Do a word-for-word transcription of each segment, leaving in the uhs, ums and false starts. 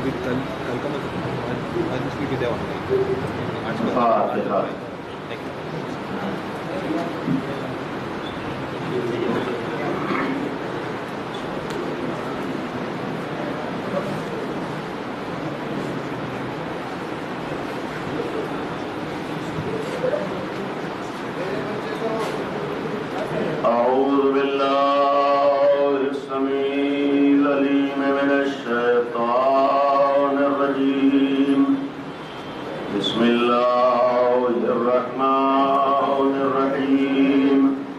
ابھی کل کل کا مطلب آج اس کی دیوا آج کا أعوذ بالله السميع العليم من الشيطان الرجيم بسم الله الرحمن الرحيم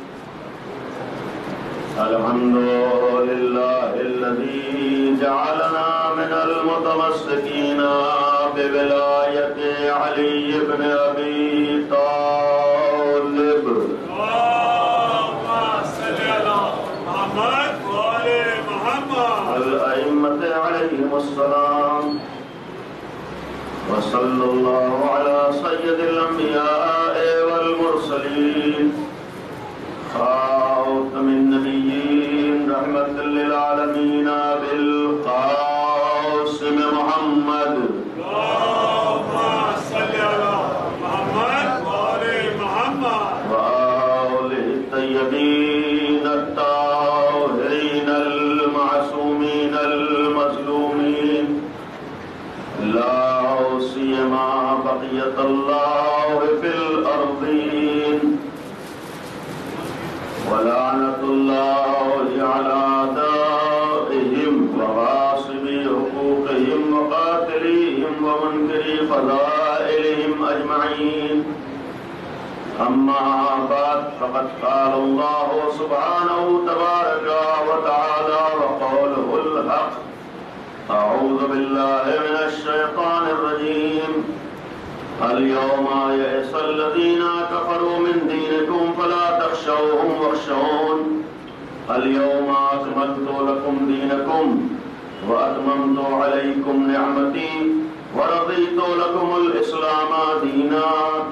الحمد لله الذي جعلنا من المتمسكين بولاية علي بن أبي طالب الأئمة عليهم السلام وصلى الله على سيد الأنبياء والمرسلين خاتم النبيين رحمة للعالمين بالقاسم محمد اللهم صل على محمد وآل محمد وآله الطيبين الطاهرين المعصومين المظلومين لا سيما بقية الله في الأرضين ولعنة الله على أعدائهم وغاصبي حقوقهم وقاتليهم ومنكري فضائلهم أجمعين أما بعد فقد قال الله سبحانه تبارك وتعالى وقوله الحق أعوذ بالله من الشيطان الرجيم اليوم يئس الذين كفروا من دينكم فلا تخشوهم واخشون اليوم أكملت لكم دينكم وأتممت عليكم نعمتي ورضيت لكم الإسلام دينا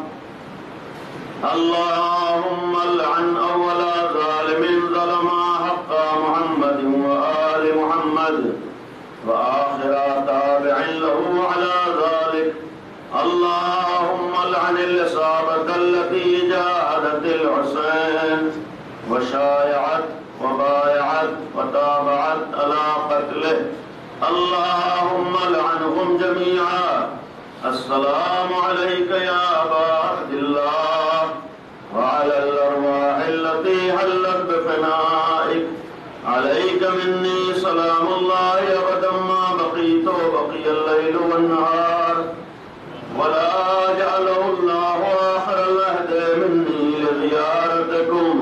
اللهم لعن أول ظالم ظلم حق محمد وآل محمد وآخر تابع له على ذلك اللهم لعن الإصابة التي جاهدت الحسين وشايعت وبايعت وتابعت على قتله اللهم لعنهم جميعا السلام عليك يا أبا عبد الله وعلى الأرواح التي حلت بفنائك عليك مني سلام الله أبدا ما بقيت وبقي الليل والنهار ولا جعله الله آخر العهد مني لزيارتكم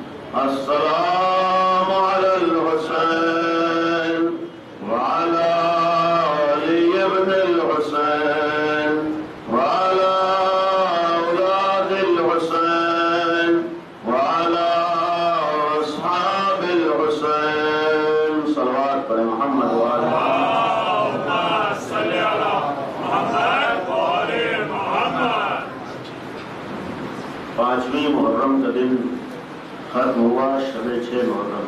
السلام على الحسين وعلى علي بن الحسين وعلى أولاد الحسين وعلى أصحاب الحسين صلوات پر محمد وعلى اللهم صل على محمد وآل محمد پانچویں محرم کا دن ختم ہوا شب چھ محرم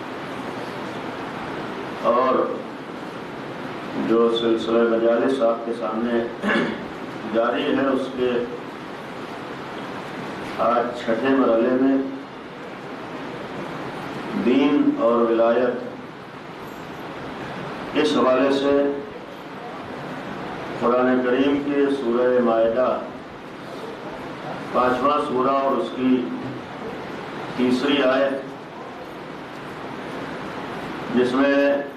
اور جو سلسلہ مجالس آپ کے سامنے جاری ہے اس کے آج چھٹے مرحلے میں دین اور ولایت اس حوالے سے قرآن کریم کے سورہ مائدہ پانچواں سورہ اور اس کی تیسری آیت جس میں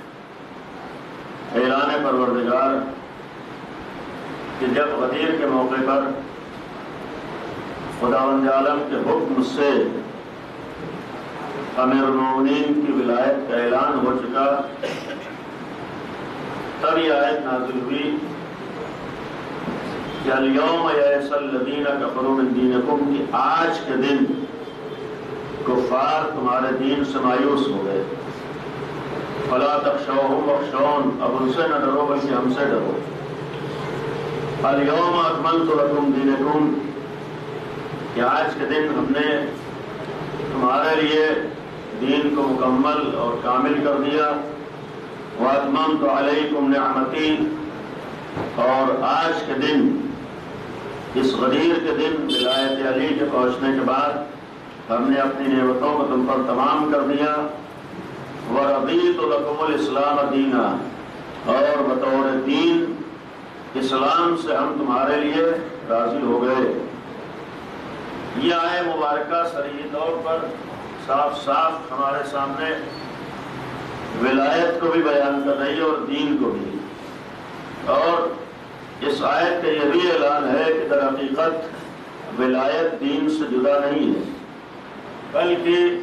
اعلان پروردگار کہ جب غدیر کے موقع پر خداوند عالم کے حکم سے امیر المومنین کی ولایت کا اعلان ہو چکا تب یہ آیت نازل ہوئی کہ الیوم یئس الذین کفروا من دینکم کہ آج کے دن کفار تمہارے دین سے مایوس ہو گئے فلا تخشوہم واخشون اب ان سے نہ ڈرو بلکہ ہم سے ڈرو الیوم اکملت لکم دینکم کہ آج کے دن ہم نے تمہارے لیے دین کو مکمل اور کامل کر دیا وَأَتْمَمْتُ عَلَيْكُمْ نِعْمَتِي اور آج کے دن اس غدیر کے دن ولایت علی کے پہنچنے کے بعد ہم نے اپنی نعمتوں کو تم پر تمام کر دیا. وَرَضِيتُ لَكُمُ الْإِسْلَامَ دِينًا، اور بطور دین اسلام سے ہم تمہارے لیے راضی ہو گئے. یہ آئے مبارکہ صریح طور پر صاف صاف ہمارے سامنے ولایت کو بھی بیان کر رہی ہے اور دین کو بھی. اور اس آیت کا یہ بھی اعلان ہے کہ در حقیقت ولایت دین سے جدا نہیں ہے، بلکہ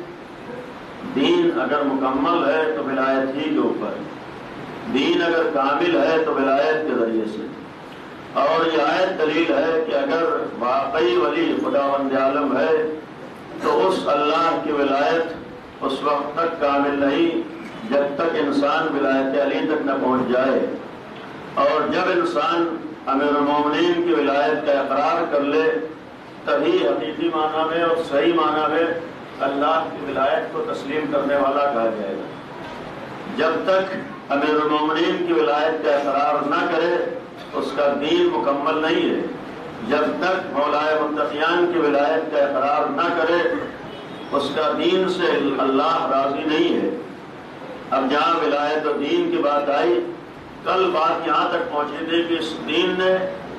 دین اگر مکمل ہے تو ولایت ہی کے اوپر، دین اگر کامل ہے تو ولایت کے ذریعے سے. اور یہ آیت دلیل ہے کہ اگر واقعی ولی خداوند عالم ہے تو اس اللہ کی ولایت اس وقت تک کامل نہیں جب تک انسان ولایت علی تک نہ پہنچ جائے. اور جب انسان امیر المومنین کی ولایت کا اقرار کر لے تبھی حقیقی معنی میں اور صحیح معنی میں اللہ کی ولایت کو تسلیم کرنے والا کہا جائے گا. جب تک امیر المومنین کی ولایت کا اقرار نہ کرے اس کا دین مکمل نہیں ہے. جب تک مولائے متقیان کی ولایت کا اقرار نہ کرے اس کا دین سے اللہ راضی نہیں ہے. اب جہاں ولایت و دین کی بات آئی، کل بات یہاں تک پہنچی تھی کہ اس دین نے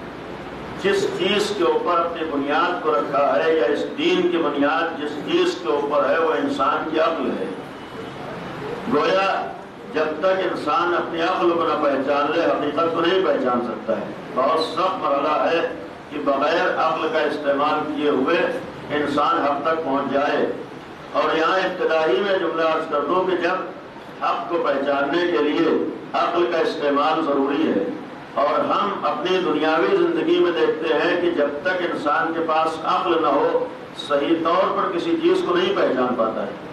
جس چیز کے اوپر اپنی بنیاد کو رکھا ہے یا اس دین کی بنیاد جس چیز کے اوپر ہے وہ انسان کی عقل ہے. گویا جب تک انسان اپنی عقل کو نہ پہچان لے حقیقت کو نہیں پہچان سکتا ہے. بہت سخت مرحلہ ہے کہ بغیر عقل کا استعمال کیے ہوئے انسان حق تک پہنچ جائے. اور یہاں ابتدائی میں جملہ عرض کر دوں کہ جب حق کو پہچاننے کے لیے عقل کا استعمال ضروری ہے، اور ہم اپنی دنیاوی زندگی میں دیکھتے ہیں کہ جب تک انسان کے پاس عقل نہ ہو صحیح طور پر کسی چیز کو نہیں پہچان پاتا ہے.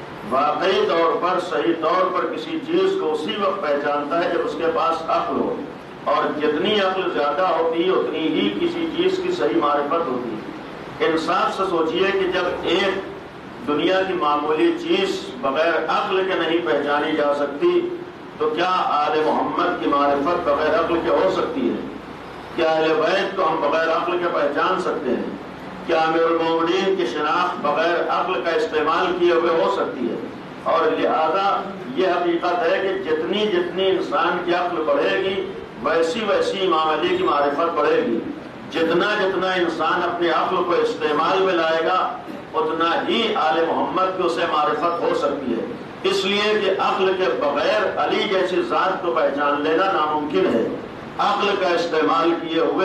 واقعی طور پر صحیح طور پر کسی چیز کو اسی وقت پہچانتا ہے جب اس کے پاس عقل ہو، اور جتنی عقل زیادہ ہوتی ہے اتنی ہی کسی چیز کی صحیح معرفت ہوتی ہے. انصاف سے سوچئے کہ جب ایک دنیا کی معمولی چیز بغیر عقل کے نہیں پہچانی جا سکتی تو کیا آل محمد کی معرفت بغیر عقل کے ہو سکتی ہے؟ کیا اہل بیت کو ہم بغیر عقل کے پہچان سکتے ہیں؟ کیا امیر المومنین کی شناخت بغیر عقل کا استعمال کیے ہوئے ہو سکتی ہے؟ اور لہذا یہ حقیقت ہے کہ جتنی جتنی انسان کی عقل بڑھے گی ویسی ویسی امام علی کی معرفت بڑھے گی. جتنا جتنا انسان اپنی عقل کو استعمال میں لائے گا اتنا ہی آل محمد کی اسے معرفت ہو سکتی ہے. اس لیے کہ عقل کے بغیر علی جیسی ذات کو پہچان لینا ناممکن ہے. عقل کا استعمال کیے ہوئے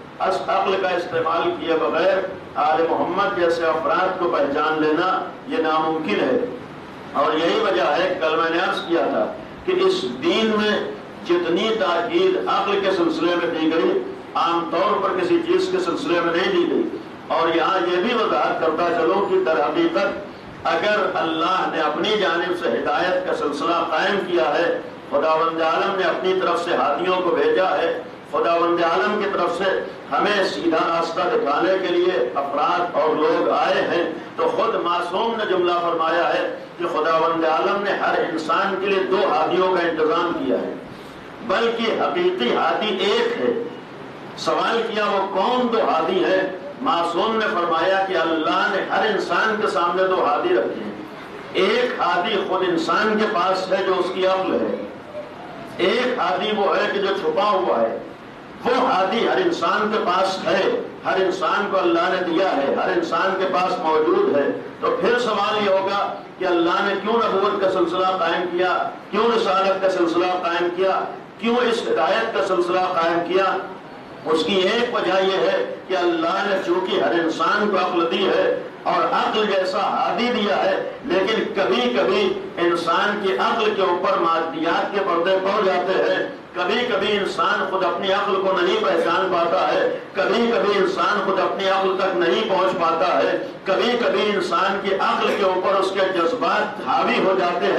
عقل کا استعمال کیے بغیر آل محمد جیسے افراد کو پہچان لینا یہ ناممکن ہے. اور یہی وجہ ہے کل میں نے عرض کیا تھا کہ اس دین میں جتنی تاکید عقل کے سلسلے میں دی گئی عام طور پر کسی چیز کے سلسلے میں نہیں دی گئی. اور یہاں یہ بھی وضاحت کرتا چلوں کہ در حقیقت اگر اللہ نے اپنی جانب سے ہدایت کا سلسلہ قائم کیا ہے، خداوند عالم نے اپنی طرف سے ہادیوں کو بھیجا ہے، خداوند عالم کی طرف سے ہمیں سیدھا راستہ دکھانے کے لیے افراد اور لوگ آئے ہیں، تو خود معصوم نے جملہ فرمایا ہے کہ خداوند عالم نے ہر انسان کے لیے دو ہادیوں کا انتظام کیا ہے، بلکہ حقیقی ہادی ایک ہے. سوال کیا وہ کون دو ہادی ہے؟ معصوم نے فرمایا کہ اللہ نے ہر انسان کے سامنے دو ہادی رکھے ہیں. ایک ہادی خود انسان کے پاس ہے جو اس کی عقل ہے، ایک ہادی وہ ہے کہ جو چھپا ہوا ہے. وہ ہادی ہر انسان کے پاس ہے، ہر انسان کو اللہ نے دیا ہے، ہر انسان کے پاس موجود ہے. تو پھر سوال یہ ہوگا کہ اللہ نے کیوں نبوت کا سلسلہ قائم کیا، کیوں رسالت کا سلسلہ قائم کیا، کیوں اس ہدایت کا سلسلہ قائم کیا؟ اس کی ایک وجہ یہ ہے کہ اللہ نے چونکہ ہر انسان کو عقل دی ہے اور عقل جیسا ہادی دیا ہے، لیکن کبھی کبھی انسان کی عقل کے اوپر مادیات کے پردے پڑ جاتے ہیں. کبھی کبھی انسان خود اپنی عقل کو نہیں پہچان پاتا ہے، کبھی کبھی انسان خود اپنی عقل تک نہیں پہنچ پاتا ہے، کبھی کبھی انسان کی عقل کے اوپر اس کے جذبات حاوی ہو جاتے ہیں،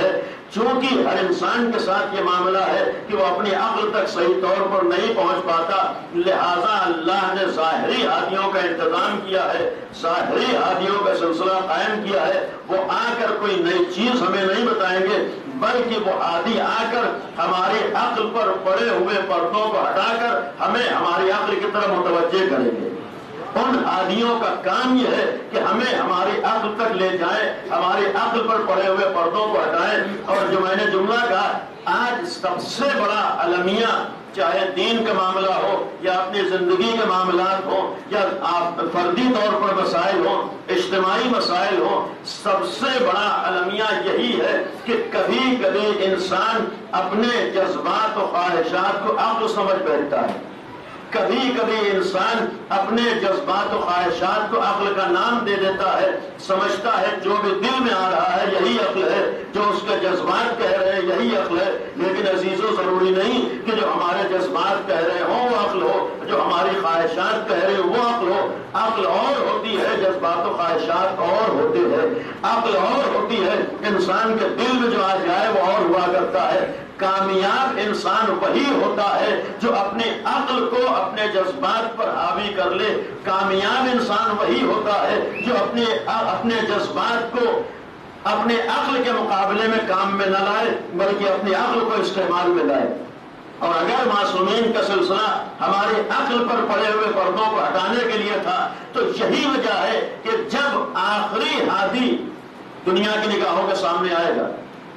چونکہ ہر انسان کے ساتھ یہ معاملہ ہے کہ وہ اپنی عقل تک صحیح طور پر نہیں پہنچ پاتا، لہذا اللہ نے ظاہری ہادیوں کا انتظام کیا ہے، ظاہری ہادیوں کا سلسلہ قائم کیا ہے۔ وہ آ کر کوئی نئی چیز ہمیں نہیں بتائیں گے، بلکہ وہ ہادی آ کر ہماری عقل پر پڑے ہوئے پردوں کو ہٹا کر ہمیں ہماری عقل کی طرف متوجہ کریں گے۔ ان ہادیوں کا کام یہ ہے کہ ہمیں ہماری عقل تک لے جائیں، ہماری عقل پر پڑے ہوئے پردوں کو ہٹائیں۔ اور جو میں نے جملہ کہا، آج سب سے بڑا المیہ، چاہے دین کا معاملہ ہو یا اپنی زندگی کے معاملات ہوں یا فردی طور پر مسائل ہوں، اجتماعی مسائل ہوں، سب سے بڑا المیہ یہی ہے کہ کبھی کبھی انسان اپنے جذبات و خواہشات کو عقل سمجھ بیٹھتا ہے، کبھی کبھی انسان اپنے جذبات و خواہشات کو عقل کا نام دے دیتا ہے، سمجھتا ہے جو بھی دل میں آ رہا ہے یہی عقل ہے، جو اس کے جذبات کہہ رہے ہیں یہی عقل ہے۔ لیکن عزیزو، ضروری نہیں کہ جو ہمارے جذبات کہہ رہے ہوں وہ عقل ہو، جو ہماری خواہشات کہہ رہے ہوں وہ عقل ہو۔ عقل اور ہوتی ہے، جذبات و خواہشات اور ہوتے ہیں۔ عقل اور ہوتی ہے، انسان کے دل میں جو آ جائے وہ اور ہوا کرتا ہے۔ کامیاب انسان وہی ہوتا ہے جو اپنی عقل کو اپنے جذبات پر حاوی کر لے۔ کامیاب انسان وہی ہوتا ہے جو اپنے اپنے جذبات کو اپنے عقل کے مقابلے میں کام میں نہ لائے، بلکہ اپنی عقل کو استعمال میں لائے۔ اور اگر معصومین کا سلسلہ ہماری عقل پر پڑے ہوئے پردوں کو ہٹانے کے لیے تھا، تو یہی وجہ ہے کہ جب آخری ہادی دنیا کی نگاہوں کے سامنے آئے گا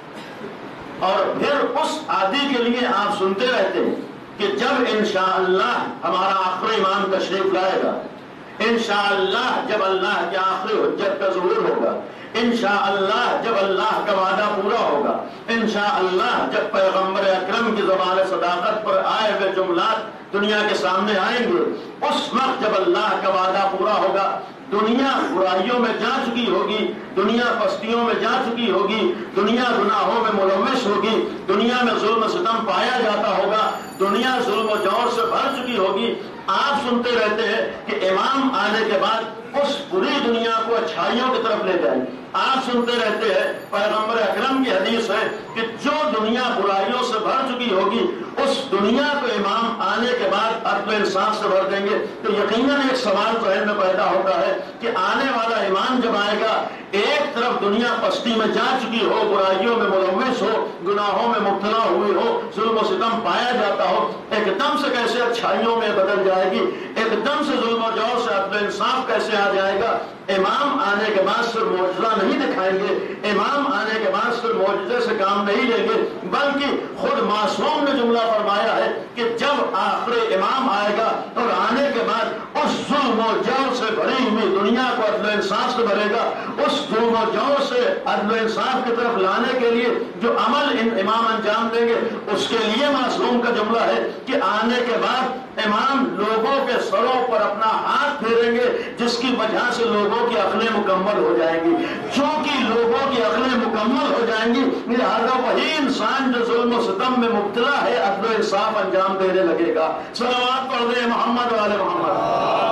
اور پھر اس عادی کے لیے آپ سنتے رہتے ہیں کہ جب انشاءاللہ ہمارا آخری امام تشریف لائے گا، انشاءاللہ جب اللہ کے آخری حجت کا ظہور ہوگا، انشاءاللہ جب اللہ کا وعدہ پورا ہوگا، انشاءاللہ جب پیغمبر اکرم کی زبان صداقت پر آئے ہوئے جملات دنیا کے سامنے آئیں گے، اس وقت جب اللہ کا وعدہ پورا ہوگا، دنیا برائیوں میں جا چکی ہوگی، دنیا پستیوں میں جا چکی ہوگی، دنیا گناہوں میں ملوث ہوگی، دنیا میں ظلم و ستم پایا جاتا ہوگا، دنیا ظلم و جور سے بھر چکی ہوگی۔ آپ سنتے رہتے ہیں کہ امام آنے کے بعد اس پوری دنیا کو اچھائیوں کی طرف لے جائیں گے۔ آپ سنتے رہتے ہیں، پیغمبر اکرم کی حدیث ہے کہ جو دنیا برائیوں سے بھر چکی ہوگی، اس دنیا کو امام آنے کے بعد عدل و انصاف سے بھر دیں گے۔ تو یقیناً ایک سوال ذہن میں پیدا ہوتا ہے کہ آنے والا امام جب آئے گا، ایک طرف دنیا پستی میں جا چکی ہو، برائیوں میں ملوث ہو، گناہوں میں مبتلا ہوئی ہو، ظلم و ستم پایا جاتا ہو، ایک دم سے کیسے اچھائیوں میں بدل جائے گی، ایک دم سے ظلم و جور سے عدل و انصاف کیسے آ جائے گا۔ امام آنے کے بعد صرف معجزہ نہیں دکھائیں گے، امام آنے کے بعد صرف معجزے سے کام نہیں لیں گے، بلکہ خود معصوم نے جملہ فرمایا ہے کہ جب آخری امام آئے گا اور آنے کے بعد اس ظلم و جور سے بھری ہوئی دنیا کو عدل و انصاف سے بھرے گا، اس ظلم و جور سے عدل و انصاف کی طرف لانے کے لیے جو عمل امام انجام دیں گے، اس کے لیے معصوم کا جملہ ہے کہ آنے کے بعد امام لوگوں کے سروں پر اپنا ہاتھ پھیریں گے، جس کی وجہ سے لوگوں کی عقلیں مکمل ہو جائیں گی۔ چونکہ لوگوں کی عقلیں مکمل ہو جائیں گی، لہذا وہی انسان جو ظلم و ستم میں مبتلا ہے عدل و انصاف انجام دینے لگے گا۔ صلوات پڑھ دیں محمد والے محمد۔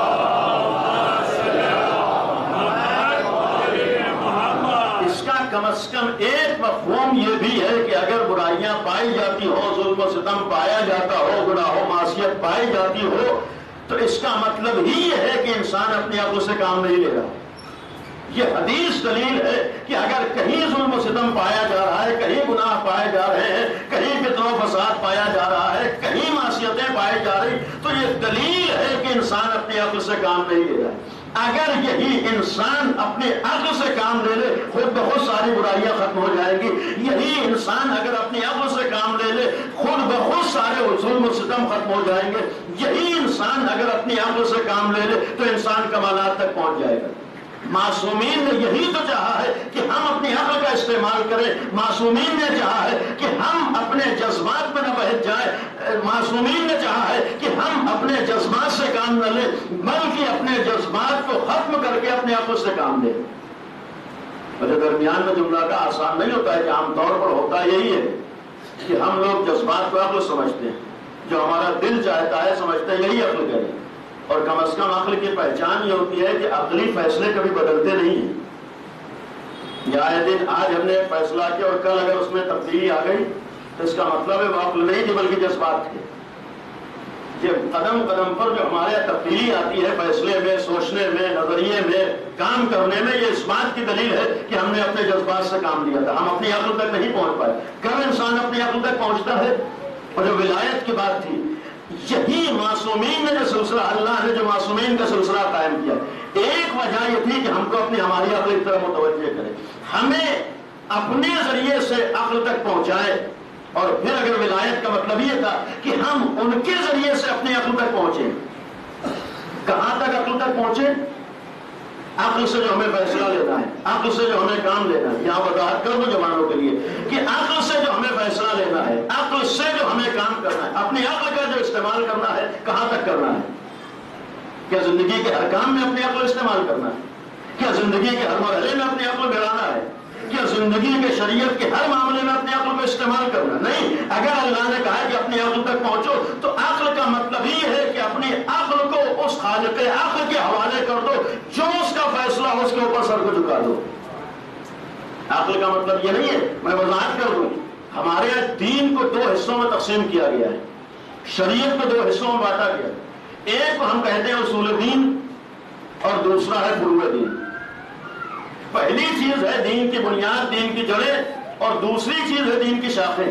اس کا کم از کم ایک مفہوم یہ بھی ہے کہ اگر برائیاں پائی جاتی ہو، ظلم و ستم پایا جاتا ہو، گناہ و معصیت پائی جاتی ہو، تو اس کا مطلب ہی یہ ہے کہ انسان اپنی عقل سے کام نہیں لے رہا۔ یہ حدیث دلیل ہے کہ اگر کہیں ظلم و ستم پایا جا رہا ہے، کہیں گناہ پائے جا رہے ہیں، کہیں فتنہ و فساد پایا جا رہا ہے، کہیں معصیتیں پائی جا رہی، تو یہ دلیل ہے کہ انسان اپنی عقل سے کام نہیں لے رہا۔ اگر یہی انسان اپنے عقل سے کام لے لے، خود بہت ساری برائیاں ختم ہو جائیں گی۔ یہی انسان اگر اپنی عقل سے کام لے لے، خود بہت سارے ظلم و ستم ختم ہو جائیں گے۔ یہی انسان اگر اپنی عقل سے کام لے لے تو انسان کمالات تک پہنچ جائے گا۔ معصومین نے یہی تو چاہا ہے کہ ہم اپنی عقل کا استعمال کریں، معصومین نے چاہا ہے کہ ہم اپنے جذبات میں نہ بہت جائیں، معصومین نے چاہا ہے کہ ہم اپنے جذبات سے کام نہ لیں، بلکہ اپنے جذبات کو ختم کر کے اپنے عقل سے کام لیں۔ مجھے درمیان میں جملہ کا آسان نہیں ہوتا ہے کہ عام طور پر ہوتا یہی ہے کہ ہم لوگ جذبات کو عقل سمجھتے ہیں، جو ہمارا دل چاہتا ہے سمجھتے ہیں یہی عقل کریں، اور کم از کم عقل کی پہچان یہ ہوتی ہے کہ عقلی فیصلے کبھی بدلتے نہیں ہیں۔ یا آئے دن آج ہم نے ایک فیصلہ کیا اور کل اگر اس میں تبدیلی آ گئی تو اس کا مطلب ہے وہ عقل نہیں تھی بلکہ جذبات تھے. یہ قدم قدم پر جو ہمارے تبدیلی آتی ہے فیصلے میں، سوچنے میں، نظریے میں، کام کرنے میں، یہ اس بات کی دلیل ہے کہ ہم نے اپنے جذبات سے کام لیا تھا. ہم اپنی عقل تک نہیں پہنچ پائے. کب انسان اپنی عقل تک پہنچتا ہے؟ اور جو ولایت کی بات تھی، یہی معصومین نے جو سلسلہ، اللہ نے جو معصومین کا سلسلہ قائم کیا، ایک وجہ یہ تھی کہ ہم کو اپنی ہماری عقل کی طرف متوجہ کرے، ہمیں اپنے ذریعے سے عقل تک پہنچائے. اور پھر اگر ولایت کا مطلب یہ تھا کہ ہم ان کے ذریعے سے اپنی عقل تک پہنچے. کہاں تک عقل تک پہنچے؟ عقل سے جو ہمیں فیصلہ لینا ہے، عقل سے جو ہمیں کام لینا ہے. یہاں وضاحت کر دوں جوانوں کے لیے کہ عقل سے جو ہمیں فیصلہ لینا ہے، عقل سے جو ہمیں کام کرنا ہے، اپنی عقل کا جو استعمال کرنا ہے، کہاں تک کرنا ہے؟ کیا زندگی کے ہر کام میں اپنی عقل استعمال کرنا ہے؟ کیا زندگی کے ہر مرحلے میں اپنی عقل بڑھانا ہے؟ کیا زندگی کے شریعت کے ہر معاملے میں اپنی عقل کو استعمال کرنا؟ نہیں. اگر اللہ نے کہا کہ اپنی عقل تک پہنچو تو عقل کا مطلب یہ ہے کہ اپنی عقل کو اس خالق عقل کے حوالے کر دو، جو اس کا فیصلہ ہو اس کے اوپر سر کو جھکا دو. عقل کا مطلب یہ نہیں ہے. میں وضاحت کر دوں، ہمارے دین کو دو حصوں میں تقسیم کیا گیا ہے، شریعت کو دو حصوں میں بانٹا گیا. ایک کو ہم کہتے ہیں اصول دین اور دوسرا ہے فروع دین. پہلی چیز ہے دین کی بنیاد، دین کی جڑیں، اور دوسری چیز ہے دین کی شاخیں.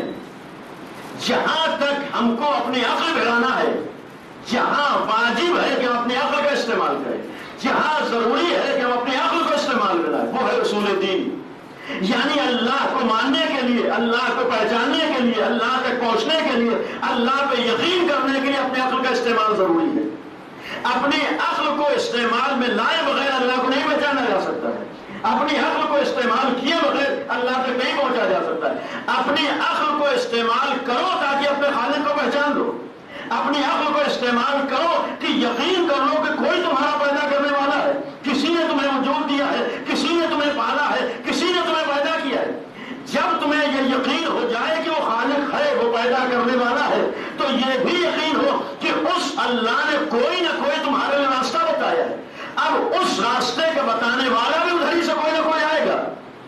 جہاں تک ہم کو اپنی عقل بڑھانا ہے، جہاں واجب ہے کہ ہم اپنی عقل کا استعمال کریں، جہاں ضروری ہے کہ ہم اپنی عقل کو استعمال کریں، وہ ہے اصول دین. یعنی اللہ کو ماننے کے لیے، اللہ کو پہچاننے کے لیے، اللہ تک پہنچنے کے لیے، اللہ پہ یقین کرنے کے لیے اپنی عقل کا استعمال ضروری ہے. اپنی عقل کو استعمال میں لائے بغیر اللہ کو نہیں پہچانا جا سکتا ہے. اپنی عقل کو استعمال کیے بغیر اللہ تک نہیں پہنچا جا سکتا ہے. اپنی عقل کو استعمال کرو تاکہ اپنے خالق کو پہچان لو. اپنی عقل کو استعمال کرو کہ یقین کر لو کہ کوئی تمہارا پیدا کرنے والا ہے، کسی نے تمہیں وجود دیا ہے، کسی نے تمہیں پالا ہے، کسی نے تمہیں پیدا کیا ہے. جب تمہیں یہ یقین ہو جائے کہ وہ خالق ہے، وہ پیدا کرنے والا ہے، تو یہ بھی یقین ہو کہ اس اللہ نے کوئی نہ کوئی تمہارے لیے راستہ بتایا ہے. اب اس راستے کا بتانے والا بھی ادھر ہی سے کوئی نہ کوئی آئے گا،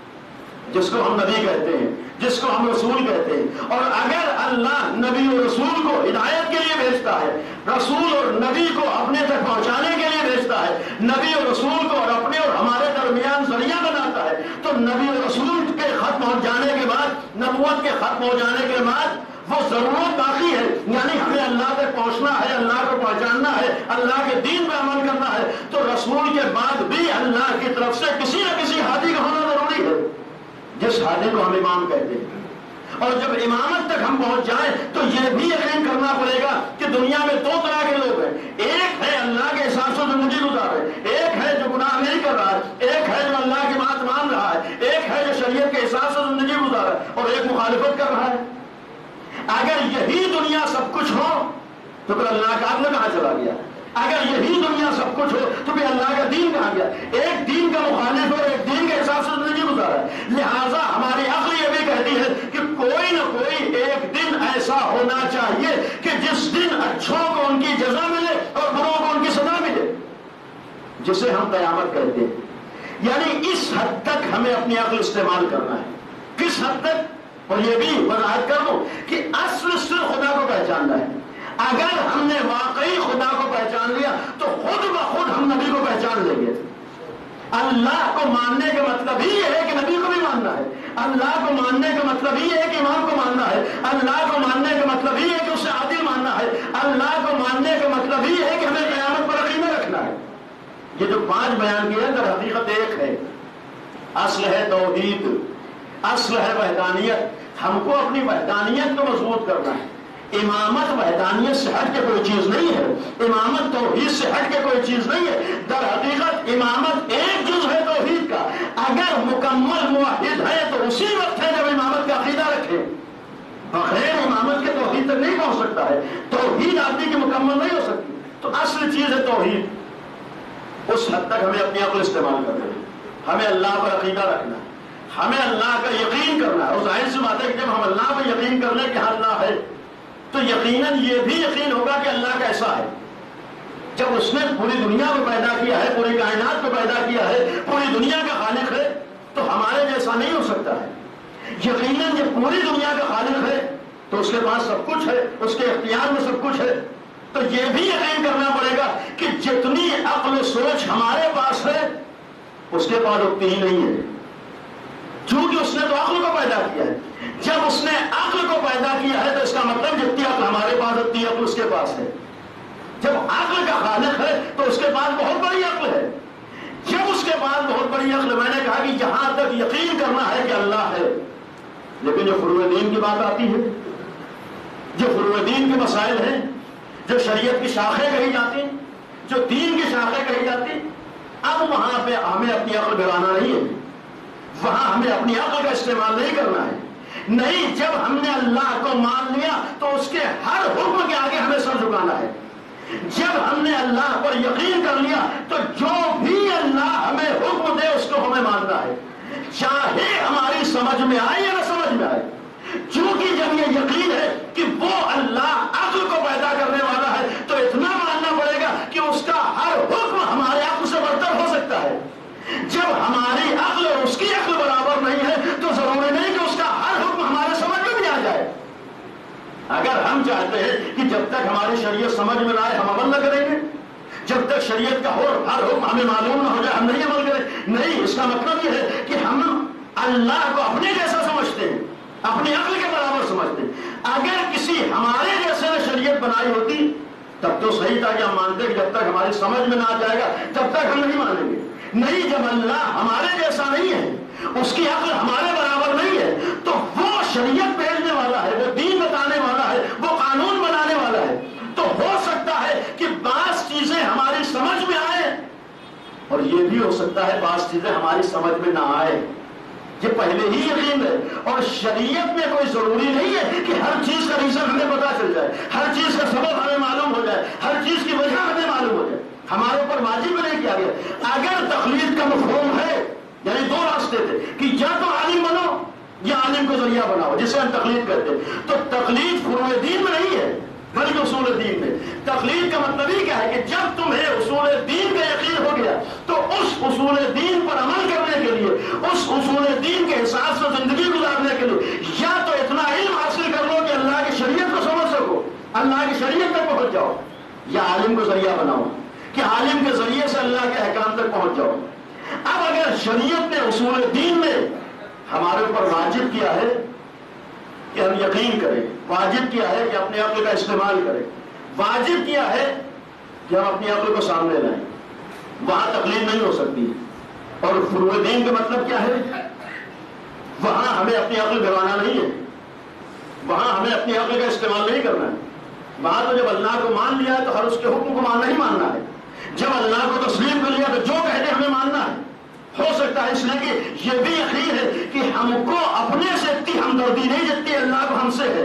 جس کو ہم نبی کہتے ہیں، جس کو ہم رسول کہتے ہیں. اور اگر اللہ نبی اور رسول کو ہدایت کے لیے بھیجتا ہے، رسول اور نبی کو اپنے تک پہنچانے کے لیے بھیجتا ہے، نبی اور رسول کو اور اپنے اور ہمارے درمیان ذریعہ بناتا ہے، تو نبی اور رسول کے ختم ہو جانے کے بعد، نبوت کے ختم ہو جانے کے بعد وہ ضرورت باقی ہے. یعنی ہمیں اللہ تک پہنچنا ہے، اللہ کو پہچاننا ہے، اللہ کے دین پہ عمل کرنا ہے، تو رسول کے بعد بھی اللہ کی طرف سے کسی نہ کسی ہادی کا ہونا ضروری ہے، جس ہادی کو ہم امام کہتے ہیں. اور جب امامت تک ہم پہنچ جائیں تو یہ بھی یقین کرنا پڑے گا کہ دنیا میں دو طرح کے لوگ ہیں. ایک ہے اللہ کے حساب سے زندگی گزار رہے، ایک ہے جو گناہ نہیں کر رہا ہے، ایک ہے جو اللہ کی بات مان رہا ہے، ایک ہے جو شریعت کے حساب سے زندگی گزار رہا ہے، اور ایک مخالفت کر رہا ہے. اگر یہی دنیا سب کچھ ہو تو پھر اللہ کا عدل کہاں چلا گیا؟ اگر یہی دنیا سب کچھ ہو تو پھر اللہ کا دین کہاں گیا؟ ایک دین کا مخالف اور ایک دین کے حساب سے زندگی گزارا ہے. لہٰذا ہماری عقل یہ بھی کہتی ہے کہ کوئی نہ کوئی ایک دن ایسا ہونا چاہیے کہ جس دن اچھوں کو ان کی جزا ملے اور بروں کو ان کی سزا ملے، جسے ہم قیامت کہتے ہیں. یعنی اس حد تک ہمیں اپنی عقل استعمال کرنا ہے. کس حد تک؟ اور یہ بھی وضاحت کر دوں کہ اصل صرف خدا کو پہچاننا ہے. اگر ہم نے واقعی خدا کو پہچان لیا تو خود بخود ہم نبی کو پہچان لیں گے. اللہ کو ماننے کا مطلب ہی یہ ہے کہ نبی کو بھی ماننا ہے. اللہ کو ماننے کا مطلب ہی ہے کہ امام کو ماننا ہے. اللہ کو ماننے کا مطلب ہی ہے کہ اسے عادل ماننا ہے. اللہ کو ماننے کا مطلب ہی ہے کہ ہمیں قیامت پر عقیدہ رکھنا ہے. یہ جو پانچ بیان کیے ہیں در حقیقت ایک ہے. اصل ہے توحید، اصل ہے وحدانیت. ہم کو اپنی وحدانیت کو مضبوط کرنا ہے. امامت وحدانیت سے ہٹ کے کوئی چیز نہیں ہے، امامت توحید سے ہٹ کے کوئی چیز نہیں ہے. در حقیقت امامت ایک جز ہے توحید کا. اگر مکمل موحد ہے تو اسی وقت ہے جب امامت کا عقیدہ رکھے. بغیر امامت کے توحید تک نہیں پہنچ سکتا ہے. توحید آدمی کی مکمل نہیں ہو سکتی. تو اصل چیز ہے توحید. اس حد تک ہمیں اپنی عقل استعمال کرنا ہے. ہمیں اللہ پر عقیدہ رکھنا ہے، ہمیں اللہ کا یقین کرنا ہے. اور ظاہر سی بات ہے کہ جب ہم اللہ پر یقین کر لیں کہ اللہ ہے تو یقیناً یہ بھی یقین ہوگا کہ اللہ کیسا ہے. جب اس نے پوری دنیا کو پیدا کیا ہے، پوری کائنات کو پیدا کیا ہے، پوری دنیا کا خالق ہے، تو ہمارے جیسا نہیں ہو سکتا ہے. یقیناً یہ پوری دنیا کا خالق ہے تو اس کے پاس سب کچھ ہے, اس کے اختیار میں سب کچھ ہے. تو یہ بھی یقین کرنا پڑے گا کہ جتنی عقل و سوچ ہمارے پاس ہے اس کے پاس اتنی ہی نہیں ہے, چونکہ اس نے تو عقل کو پیدا کیا ہے. جب اس نے عقل کو پیدا کیا ہے تو اس کا مطلب جتنی عقل ہمارے پاس اتنی عقل اس کے پاس ہے. جب عقل کا خالق ہے تو اس کے پاس بہت بڑی عقل ہے. جب اس کے پاس بہت بڑی عقل, میں نے کہا کہ جہاں تک یقین کرنا ہے کہ اللہ ہے, لیکن جو فروع دین کی بات آتی ہے, جو فروع دین کے مسائل ہیں, جو شریعت کی شاخیں کہی جاتی, جو دین کی شاخیں کہی جاتی, اب وہاں پہ ہمیں اپنی عقل بگانا نہیں ہے, وہاں ہمیں اپنی عقل کا استعمال نہیں کرنا ہے. نہیں, جب ہم نے اللہ کو مان لیا تو اس کے ہر حکم کے آگے ہمیں سر جھکانا ہے. جب ہم نے اللہ پر یقین کر لیا تو جو بھی اللہ ہمیں حکم دے اس کو ہمیں ماننا ہے, چاہے ہماری سمجھ میں آئے یا نہ سمجھ میں آئے. چونکہ جب یہ یقین ہے کہ وہ اللہ عقل کو پیدا کرنے والا ہے تو اتنا ماننا پڑے گا کہ اس کا ہر حکم ہمارے عقل سے برتر ہو سکتا ہے. جب ہماری عقل اور اس کی عقل برابر نہیں ہے تو ضروری نہیں کہ اس کا ہر حکم ہمارے سمجھ میں بھی آ جائے. اگر ہم چاہتے ہیں کہ جب تک ہماری شریعت سمجھ میں نہ آئے ہم عمل نہ کریں گے, جب تک شریعت کا ہر حکم ہمیں معلوم نہ ہو جائے ہم نہیں عمل کریں. نہیں, اس کا مطلب یہ ہے کہ ہم اللہ کو اپنے جیسا سمجھتے ہیں, اپنی عقل کے برابر سمجھتے ہیں. اگر کسی ہمارے جیسے نے شریعت بنائی ہوتی تب تو صحیح تھا کہ ہم مانتے کہ جب تک ہماری سمجھ میں نہ آ جائے گا تب تک ہم نہیں مانیں گے. نہیں, جب اللہ ہمارے جیسا نہیں ہے, اس کی عقل ہمارے برابر نہیں ہے, تو وہ شریعت بھیجنے والا ہے, وہ دین بتانے والا ہے, وہ قانون بنانے والا ہے. تو ہو سکتا ہے کہ بعض چیزیں ہماری سمجھ میں آئے اور یہ بھی ہو سکتا ہے بعض چیزیں ہماری سمجھ میں نہ آئے. یہ پہلے ہی یقین ہے. اور شریعت میں کوئی ضروری نہیں ہے کہ ہر چیز کا ریزن ہمیں پتا چل جائے, ہر چیز کا سبب ہمیں معلوم ہو جائے, ہر چیز کی وجہ ہمیں معلوم ہو جائے. ہمارے اوپر واجب نہیں کیا گیا. اگر تقلید کا مفہوم ہے, یعنی دو راستے تھے کہ یا تو عالم بنو یا عالم کو ذریعہ بناؤ, جسے ہم تقلید کہتے ہیں, تو تقلید فروع دین میں نہیں ہے بلکہ اصول دین میں. تقلید کا مطلب ہی کیا ہے کہ جب تمہیں اصول دین کا یقین ہو گیا تو اس اصول دین پر عمل کرنے کے لیے, اس اصول دین کے حساب سے زندگی گزارنے کے لیے یا تو اتنا علم حاصل کر لو کہ اللہ کی شریعت کو سمجھ سکو, اللہ کی شریعت تک پہنچ جاؤ, یا عالم کو ذریعہ بناؤ کہ عالم کے ذریعے سے اللہ کے احکام تک پہنچ جاؤ. اب اگر شریعت نے اصول دین میں ہمارے اوپر واجب کیا ہے کہ ہم یقین کریں, واجب کیا ہے کہ اپنے عقل کا استعمال کریں, واجب کیا ہے کہ ہم اپنی عقل کو سامنے لائیں, وہاں تقلید نہیں ہو سکتی. اور فروع دین کا مطلب کیا ہے, وہاں ہمیں اپنی عقل گوانا نہیں ہے, وہاں ہمیں اپنی عقل کا استعمال نہیں کرنا ہے. وہاں تو جب اللہ کو مان لیا ہے تو ہر اس کے حکم کو ماننا ہی ماننا ہے. جب اللہ کو تسلیم کر لیا تو جو کہتے ہمیں ماننا ہے. ہو سکتا ہے اس لیے کہ یہ بھی یقین ہے کہ ہم کو اپنے سے اتنی ہمدردی نہیں جتنی اللہ کو ہم سے ہے.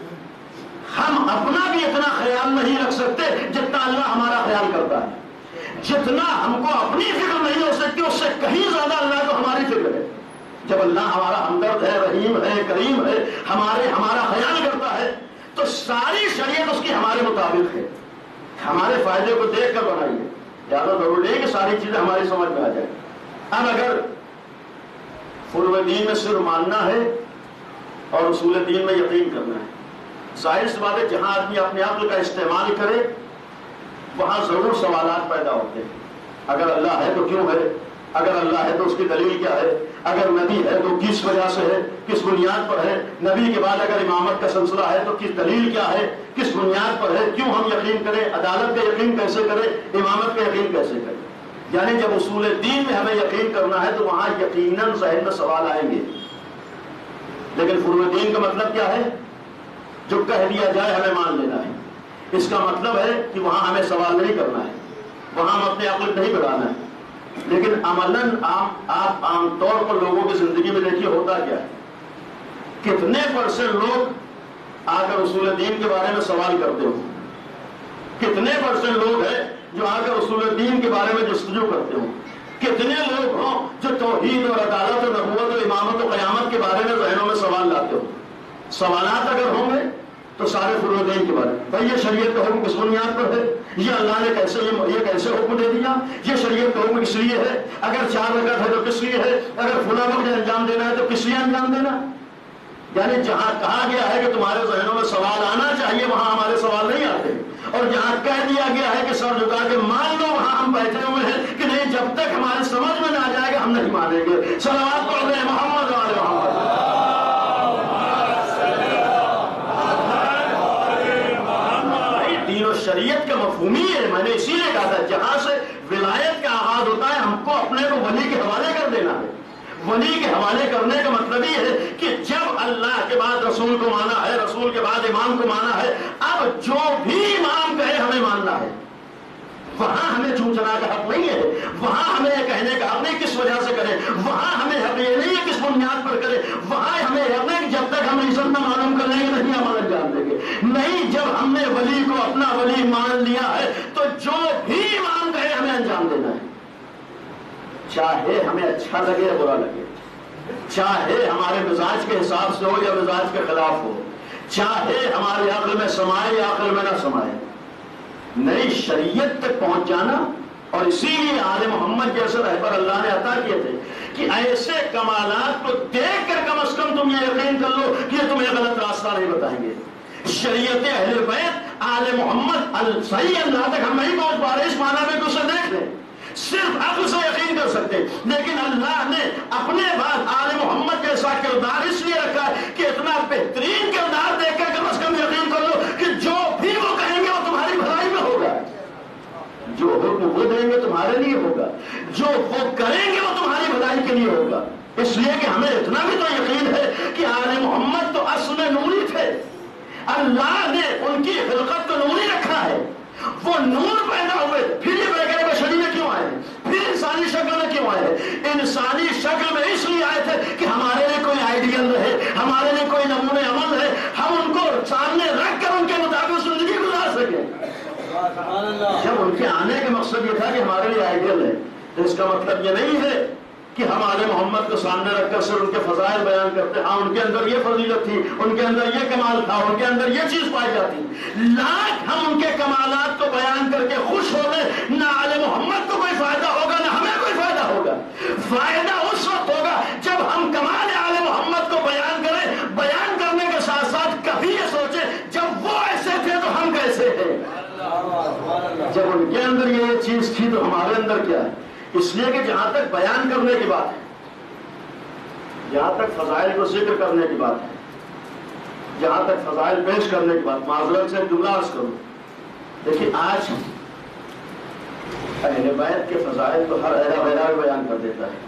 ہم اپنا بھی اتنا خیال نہیں رکھ سکتے جتنا اللہ ہمارا خیال کرتا ہے. جتنا ہم کو اپنی فکر نہیں ہو سکتی اس سے کہیں زیادہ اللہ کو ہماری فکر ہے. جب اللہ ہمارا ہمدرد ہے, رحیم ہے, کریم ہے, ہمارے ہمارا خیال کرتا ہے تو ساری شریعت اس کی ہمارے مطابق ہے. ہمارے فائدے کو دیکھ کر بنائیے, زیادہ ضروری نہیں کہ ساری چیزیں ہماری سمجھ میں آ جائیں. اب اگر فروع دین میں صرف ماننا ہے اور اصول دین میں یقین کرنا ہے, ظاہر سی بات ہے جہاں آدمی اپنے عقل کا استعمال کرے وہاں ضرور سوالات پیدا ہوتے ہیں. اگر اللہ ہے تو کیوں ہے, اگر اللہ ہے تو اس کی دلیل کیا ہے, اگر نبی ہے تو کس وجہ سے ہے, کس بنیاد پر ہے, نبی کے بعد اگر امامت کا سلسلہ ہے تو کس دلیل کیا ہے, کس بنیاد پر ہے, کیوں ہم یقین کریں, عدالت کا یقین کیسے کریں, امامت کا یقین کیسے کریں. یعنی جب اصول دین میں ہمیں یقین کرنا ہے تو وہاں یقیناً ذہن میں سوال آئیں گے. لیکن فروع دین کا مطلب کیا ہے, جو کہہ دیا جائے ہمیں مان لینا ہے. اس کا مطلب ہے کہ وہاں ہمیں سوال نہیں کرنا ہے, وہاں ہم اپنے عقل نہیں بڑھانا ہے. لیکن عملاً عام آپ عام طور پر لوگوں کی زندگی میں دیکھیے ہوتا کیا ہے, کتنے پرسنٹ لوگ آ کر اصول دین کے بارے میں سوال کرتے ہو, کتنے پرسنٹ لوگ ہیں جو آ کر اصول دین کے بارے میں جستجو کرتے ہوں, کتنے لوگ ہوں جو توحید اور عدالت اور نبوت اور امامت و قیامت کے بارے میں ذہنوں میں سوال لاتے ہو. سوالات اگر ہوں گے تو سارے فروغین کے بارے بھائی یہ شریعت کا حکم کس بنیاد پر ہے؟ یہ اللہ نے کیسے یہ کیسے حکم دے دیا؟ یہ شریعت کا حکم کس لیے ہے؟ اگر چار رکعت ہے تو کس لیے ہے؟ اگر فلاں وقت انجام دینا ہے تو کس لیے انجام دینا؟ یعنی جہاں کہا گیا ہے کہ تمہارے ذہنوں میں سوال آنا چاہیے وہاں ہمارے سوال نہیں آتے، اور جہاں کہہ دیا گیا ہے کہ سر جھکا کے مان لو وہاں ہم بیٹھے ہوئے ہیں کہ نہیں، جب تک ہمارے سمجھ میں نہ آ جائے گا ہم نہیں مانیں گے۔ صلوات پڑھ رہے ہیں محمد والے محمد۔ دین و شریعت کا مفہوم ہی ہے، میں نے اسی لیے کہا تھا جہاں سے ولایت کا آغاز ہوتا ہے ہم کو اپنے کو ولی کے حوالے کر دینا ہے۔ ولی کے حوالے کرنے کا مطلب یہ ہے کہ جب اللہ کے بعد رسول کو مانا ہے، رسول کے بعد امام کو مانا ہے، اب جو بھی امام کہے ہمیں ماننا ہے۔ وہاں ہمیں چونچنا کا حق نہیں ہے، وہاں ہمیں یہ کہنے کا حق نہیں کس وجہ سے کرے، وہاں ہمیں حق یہ نہیں ہے کس بنیاد پر کرے، وہاں ہمیں حق نہیں جب تک ہم عزت نہ معلوم کر لیں گے نہیں عمل انجام دیں گے۔ نہیں، جب ہم نے ولی کو اپنا ولی مان لیا ہے تو جو بھی امام کہے ہمیں انجام دینا ہے، چاہے ہمیں اچھا لگے یا برا لگے، چاہے ہمارے مزاج کے حساب سے ہو یا مزاج کے خلاف ہو، چاہے ہمارے عقل میں سمائے یا عقل میں نہ سمائے، نئی شریعت تک پہنچ جانا۔ اور اسی لیے آل محمد جیسے رہبر اللہ نے عطا کیے تھے کہ ایسے کمالات کو دیکھ کر کم از کم تم یہ یقین کر لو کہ یہ تمہیں غلط راستہ نہیں بتائیں گے۔ شریعت اہل بیت آل محمد صحیح اللہ تک ہم نہیں پہنچ پا رہے، اس معنی میں اسے دیکھ لیں، صرف عقل سے یقین کر سکتے، لیکن اللہ نے اپنے بعد آل محمد جیسا کردار اس لیے رکھا ہے کہ اتنا بہترین کردار دیکھ کر کم از کم یقین کر لو کہ جو بھی وہ کہیں گے وہ تمہاری بھلائی میں ہوگا، جو حکم وہ دیں گے تمہارے لیے ہوگا، جو وہ کریں گے وہ تمہاری بھلائی کے لیے ہوگا۔ اس لیے کہ ہمیں اتنا بھی تو یقین ہے کہ آل محمد تو اصل میں نوری تھے، اللہ نے ان کی خلقت کو نوری رکھا ہے، وہ نور پیدا ہوئے، پھر یہ بغیر بشری میں کیوں آئے، پھر انسانی شکل میں کیوں آئے؟ انسانی شکل میں اس لیے آئے تھے کہ ہمارے لیے کوئی آئیڈیل رہے، ہمارے لیے کوئی نمونے عمل ہے، ہم ان کو سامنے رکھ کر ان کے مطابق زندگی گزار سکیں۔ جب ان کے آنے کا مقصد یہ تھا کہ ہمارے لیے آئیڈیل ہے، تو اس کا مطلب یہ نہیں ہے کہ ہم آل محمد کو سامنے رکھ کر صرف ان کے فضائل بیان کرتے، ہاں ان کے اندر یہ فضیلت تھی، ان کے اندر یہ کمال تھا، ان کے اندر یہ چیز پائی جاتی، لاکھ ہم ان کے کمالات کو بیان کر کے خوش ہو گئے، نہ آل محمد کو کوئی فائدہ ہوگا نہ ہمیں کوئی فائدہ ہوگا۔ فائدہ اس وقت ہوگا جب ہم کمال آل محمد کو بیان کریں، بیان کرنے کے ساتھ ساتھ کبھی یہ سوچیں جب وہ ایسے تھے تو ہم کیسے ہیں، جب ان کے اندر یہ چیز تھی تو ہمارے اندر کیا ہے۔ اس لیے کہ جہاں تک بیان کرنے کی بات ہے، جہاں تک فضائل کو ذکر کرنے کی بات ہے، جہاں تک فضائل پیش کرنے کی بات، معذرت سے جملہ عرض کروں، دیکھیے آج اہل بیت کے فضائل تو ہر اہل بیت بیان کر دیتا ہے۔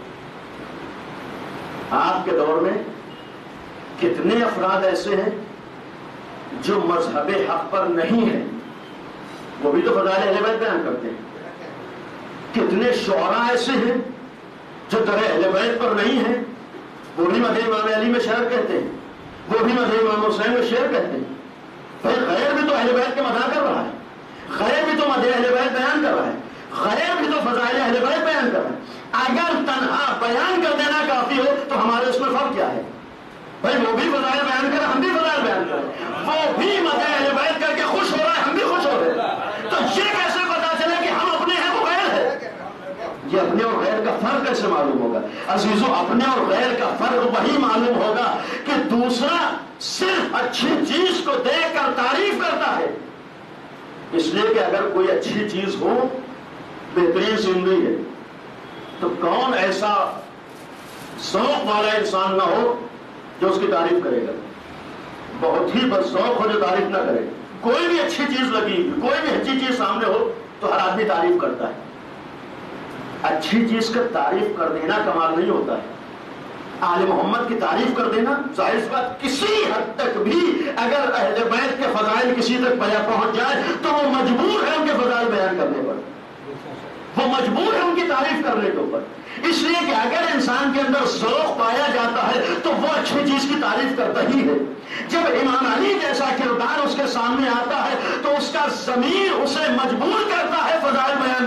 آپ کے دور میں کتنے افراد ایسے ہیں جو مذہب حق پر نہیں ہیں، وہ بھی تو فضائل اہل بیت بیان کرتے ہیں۔ کتنے شعراء ایسے ہیں جو در اہل بیت پر نہیں ہیں، وہ بھی مدح امام علی میں شعر کہتے ہیں، وہ بھی مدح امام حسین میں شعر کہتے ہیں۔ بھائی غیر بھی تو اہل بیت کے مدح کر رہا ہے، غیر بھی تو مدح اہل بیت بیان کر رہا ہے، غیر بھی تو فضائل اہل بیت بیان کر رہا ہے۔ اگر تنہا بیان کر دینا کافی ہو تو ہمارے اس میں فرق کیا ہے؟ بھائی وہ بھی فضائل بیان کر رہے، ہم بھی فضائل بیان کر رہے، وہ بھی مدح اہل بیت کر کے خوش ہو رہا ہے، ہم بھی خوش ہو رہے ہیں، تو یہ کیسے پتا چلے کہ ہم اپنے ہیں وہ غیر ہے؟ یہ اپنے اور غیر کا فرق کیسے معلوم ہوگا؟ عزیزو، اپنے اور غیر کا فرق وہی معلوم ہوگا کہ دوسرا صرف اچھی چیز کو دیکھ کر تعریف کرتا ہے، اس لیے کہ اگر کوئی اچھی چیز ہو، بہترین زندگی ہے، تو کون ایسا ذوق والا انسان نہ ہو جو اس کی تعریف کرے گا؟ بہت ہی بد ذوق ہو جو تعریف نہ کرے۔ کوئی بھی اچھی چیز لگی، کوئی بھی اچھی چیز سامنے ہو تو ہر آدمی تعریف کرتا ہے۔ اچھی چیز کا تعریف کر دینا کمال نہیں ہوتا ہے، آل محمد کی تعریف کر دینا ظاہر سی بات کسی حد تک بھی اگر اہل بیت کے فضائل کسی تک پہنچ جائے تو وہ مجبور ہے ان کے فضائل بیان کرنے پر، وہ مجبور ہے ان کی تعریف کرنے کے اوپر، اس لیے کہ اگر انسان کے اندر ذوق پایا جاتا ہے تو وہ اچھی چیز کی تعریف کرتا ہی ہے۔ جب امام علی جیسا کردار اس کے سامنے آتا ہے تو اس کا ضمیر اسے مجبور کرتا ہے فضائل بیان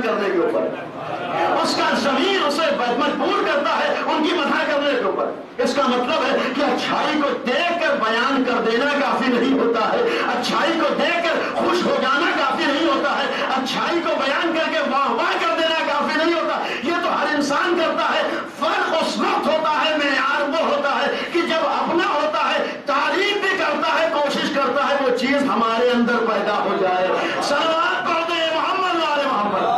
کرنے کے اوپر، اس کا ضمیر اسے مجبور کرتا ہے ان کی مدح کرنے کے اوپر۔ اس کا مطلب ہے کہ اچھائی کو دیکھ کر بیان کر دینا کافی نہیں ہوتا ہے، اچھائی کو دیکھ کر خوش ہو جانا کافی نہیں ہوتا ہے، اچھائی کو بیان کر کے واہ واہ کر دینا کافی نہیں ہوتا۔ یہ تو ہر انسان کرتا ہے، فرق اس وقت ہوتا ہے، معیار وہ ہوتا ہے کہ جب اپنا ہوتا ہے، تعریف بھی کرتا ہے، کوشش کرتا ہے وہ چیز ہمارے اندر پیدا ہو جائے۔ صلوات پڑھ دیں محمد وآل محمد۔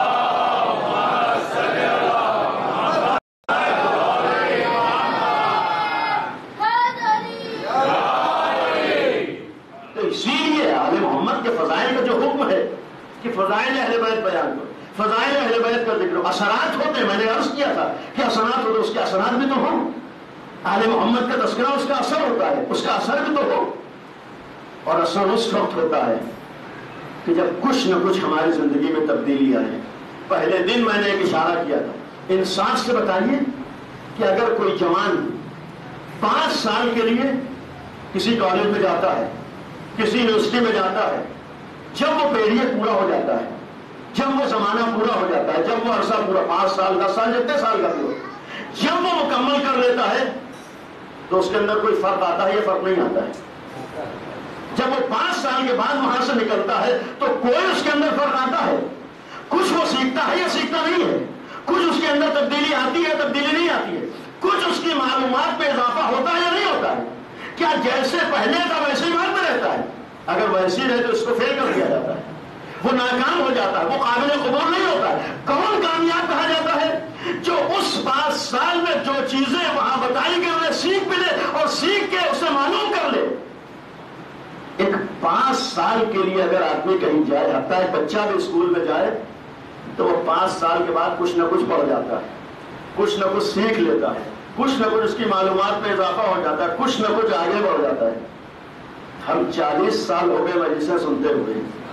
اسی لیے آل محمد کے فضائل کا جو حکم ہے کہ فضائل اہل بیت بیان کرو، فضائل اہل بیت کا ذکر، اثرات ہوتے ہیں، میں نے عرض کیا تھا کہ اثرات ہوتے، اس کے اثرات بھی تو ہوں، آل محمد کا تذکرہ اس کا اثر ہوتا ہے، اس کا اثر بھی تو ہو، اور اثر اس وقت ہوتا ہے کہ جب کچھ نہ کچھ ہماری زندگی میں تبدیلی آئے۔ پہلے دن میں نے ایک اشارہ کیا تھا، انصاف سے بتائیے کہ اگر کوئی جوان پانچ سال کے لیے کسی کالج میں جاتا ہے، کسی یونیورسٹی میں جاتا ہے، جب وہ پیریڈ پورا ہو جاتا ہے، جب وہ زمانہ پورا ہو جاتا ہے، جب وہ عرصہ پورا پانچ سال دس سال جتنے سال کا بھی ہو، جب وہ مکمل کر لیتا ہے تو اس کے اندر کوئی فرق آتا ہے یا فرق نہیں آتا ہے؟ جب وہ پانچ سال کے بعد وہاں سے نکلتا ہے تو کوئی اس کے اندر فرق آتا ہے؟ کچھ وہ سیکھتا ہے یا سیکھتا نہیں ہے؟ کچھ اس کے اندر تبدیلی آتی ہے یا تبدیلی نہیں آتی ہے؟ کچھ اس کی معلومات پہ اضافہ ہوتا ہے یا نہیں ہوتا ہے؟ کیا جیسے پہلے تھا ویسے ہی بعد میں رہتا ہے؟ اگر ویسے ہی رہے تو اس کو فیل کر دیا جاتا ہے، وہ ناکام ہو جاتا ہے، وہ قابل قبول نہیں ہوتا ہے۔ کون کامیاب کہا جاتا ہے؟ جو اس پانچ سال میں جو چیزیں وہاں بتائی گئی انہیں سیکھ بھی لے اور سیکھ کے اسے معلوم کر لے۔ ایک پانچ سال کے لیے اگر آدمی کہیں جائے، حتیٰ ایک بچہ بھی اسکول میں جائے تو وہ پانچ سال کے بعد کچھ نہ کچھ پڑھ جاتا ہے، کچھ نہ کچھ سیکھ لیتا ہے، کچھ نہ کچھ اس کی معلومات میں اضافہ ہو جاتا ہے، کچھ نہ کچھ آگے بڑھ جاتا ہے۔ ہم چالیس سال ہو گئے مجلسیں سنتے ہوئے،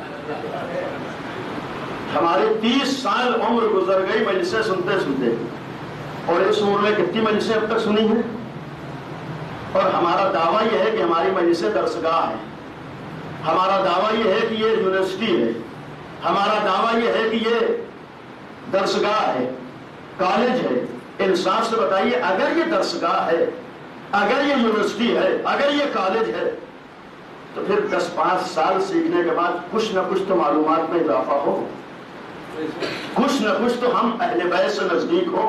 ہماری تیس سال عمر گزر گئی مجلسیں سنتے سنتے، اور اس عمر میں کتنی مجلسیں اب تک سنی ہیں؟ اور ہمارا دعویٰ یہ ہے کہ ہماری مجلسیں درسگاہ ہیں، ہمارا دعویٰ یہ ہے کہ یہ یونیورسٹی ہے، ہمارا دعویٰ یہ ہے کہ یہ درسگاہ ہے، کالج ہے۔ انصاف سے بتائیے، اگر یہ درسگاہ ہے، اگر یہ یونیورسٹی ہے، اگر یہ کالج ہے، تو پھر دس پانچ سال سیکھنے کے بعد کچھ نہ کچھ تو معلومات میں اضافہ ہو، کچھ نہ کچھ تو ہم اہل بیت سے نزدیک ہو،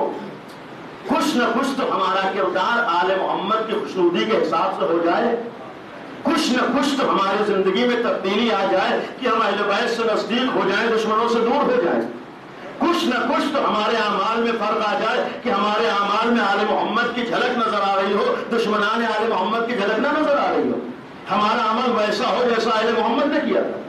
کچھ نہ کچھ تو ہمارا کردار آل محمد کی خوشنودی کے حساب سے ہو جائے، کچھ نہ کچھ تو ہماری زندگی میں تبدیلی آ جائے کہ ہم اہل بیت سے نزدیک ہو جائیں، دشمنوں سے دور ہو جائیں، کچھ نہ کچھ تو ہمارے اعمال میں فرق آ جائے کہ ہمارے اعمال میں آل محمد کی جھلک نظر آ رہی ہو، دشمنان آل محمد کی جھلک نہ نظر آ رہی ہو، ہمارا عمل ویسا ہو جیسا آل محمد نے کیا تھا۔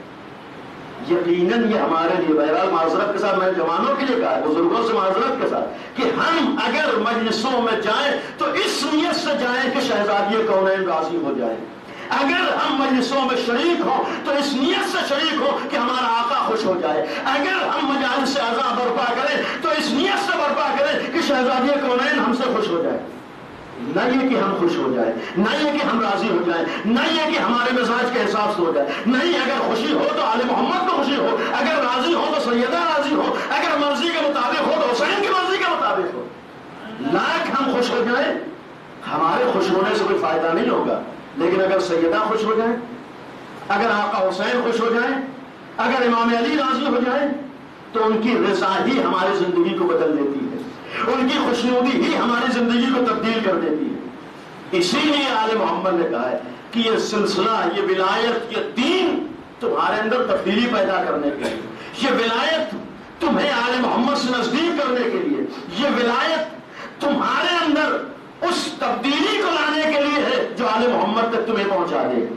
یقیناً یہ ہمارے لیے، بہرحال معذرت کے ساتھ میں نے جوانوں کے لیے کہا ہے، بزرگوں سے معذرت کے ساتھ، کہ ہم اگر مجلسوں میں جائیں تو اس نیت سے جائیں کہ شہزادی کونین راضی ہو جائیں، اگر ہم مجلسوں میں شریک ہوں تو اس نیت سے شریک ہوں کہ ہمارا آقا خوش ہو جائے، اگر ہم مجالس اعضاء برپا کریں تو اس نیت سے برپا کریں کہ شہزادی کونین ہم سے خوش ہو جائے، نہ یہ کہ ہم خوش ہو جائیں، نہ یہ کہ ہم راضی ہو جائیں، نہ یہ کہ ہمارے مزاج کے حساب سے ہو جائے، نہیں، اگر خوشی ہو تو آل محمد کو خوشی ہو، اگر راضی ہو تو سیدہ راضی ہو، اگر مرضی کے مطابق ہو تو حسین کی مرضی کے مطابق ہو، لاکھ ہم خوش ہو جائیں، ہمارے خوش ہونے سے کوئی فائدہ نہیں ہوگا، لیکن اگر سیدہ خوش ہو جائیں، اگر آقا حسین خوش ہو جائیں، اگر امام علی راضی ہو جائیں تو ان کی رضا ہی ہماری زندگی کو بدل دیتی ہے، ان کی خوشنودی ہی ہماری زندگی کو تبدیل کر دیتی ہے۔ اسی لیے آل محمد نے کہا ہے کہ یہ سلسلہ، یہ ولایت، یہ دین تمہارے اندر تبدیلی پیدا کرنے کے لیے، یہ ولایت تمہیں آل محمد سے نزدیک کرنے کے لیے، یہ ولایت تمہارے اندر اس تبدیلی کو لانے کے لیے ہے جو آل محمد تک تمہیں پہنچا دے۔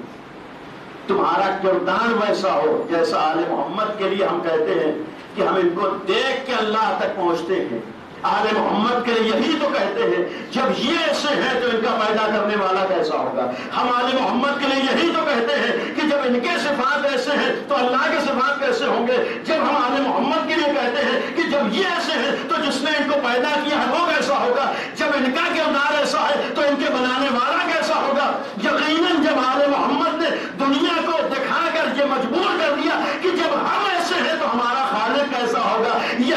تمہارا کردار ویسا ہو جیسا آل محمد کے لیے ہم کہتے ہیں کہ ہم ان کو دیکھ کے اللہ تک پہنچتے ہیں، آل محمد کے لیے یہی تو کہتے ہیں جب یہ ایسے ہیں تو ان کا پیدا کرنے والا کیسا ہوگا، ہم آل محمد کے لیے یہی تو کہتے ہیں کہ جب ان کے صفات ایسے ہیں تو اللہ کے صفات کیسے ہوں گے، جب ہم آل محمد کے لیے کہتے ہیں کہ جب یہ ایسے ہیں تو جس نے ان کو پیدا کیا ہے وہ کیسا ہوگا، جب ان کا کردار ایسا ہے تو ان کے بنانے والا کیسا ہوگا۔ یقیناً جب آل محمد نے دنیا کو دکھا کر یہ مجبور کر دیا کہ جب ہم ایسے ہیں تو ہمارا خالق کیسا ہوگا،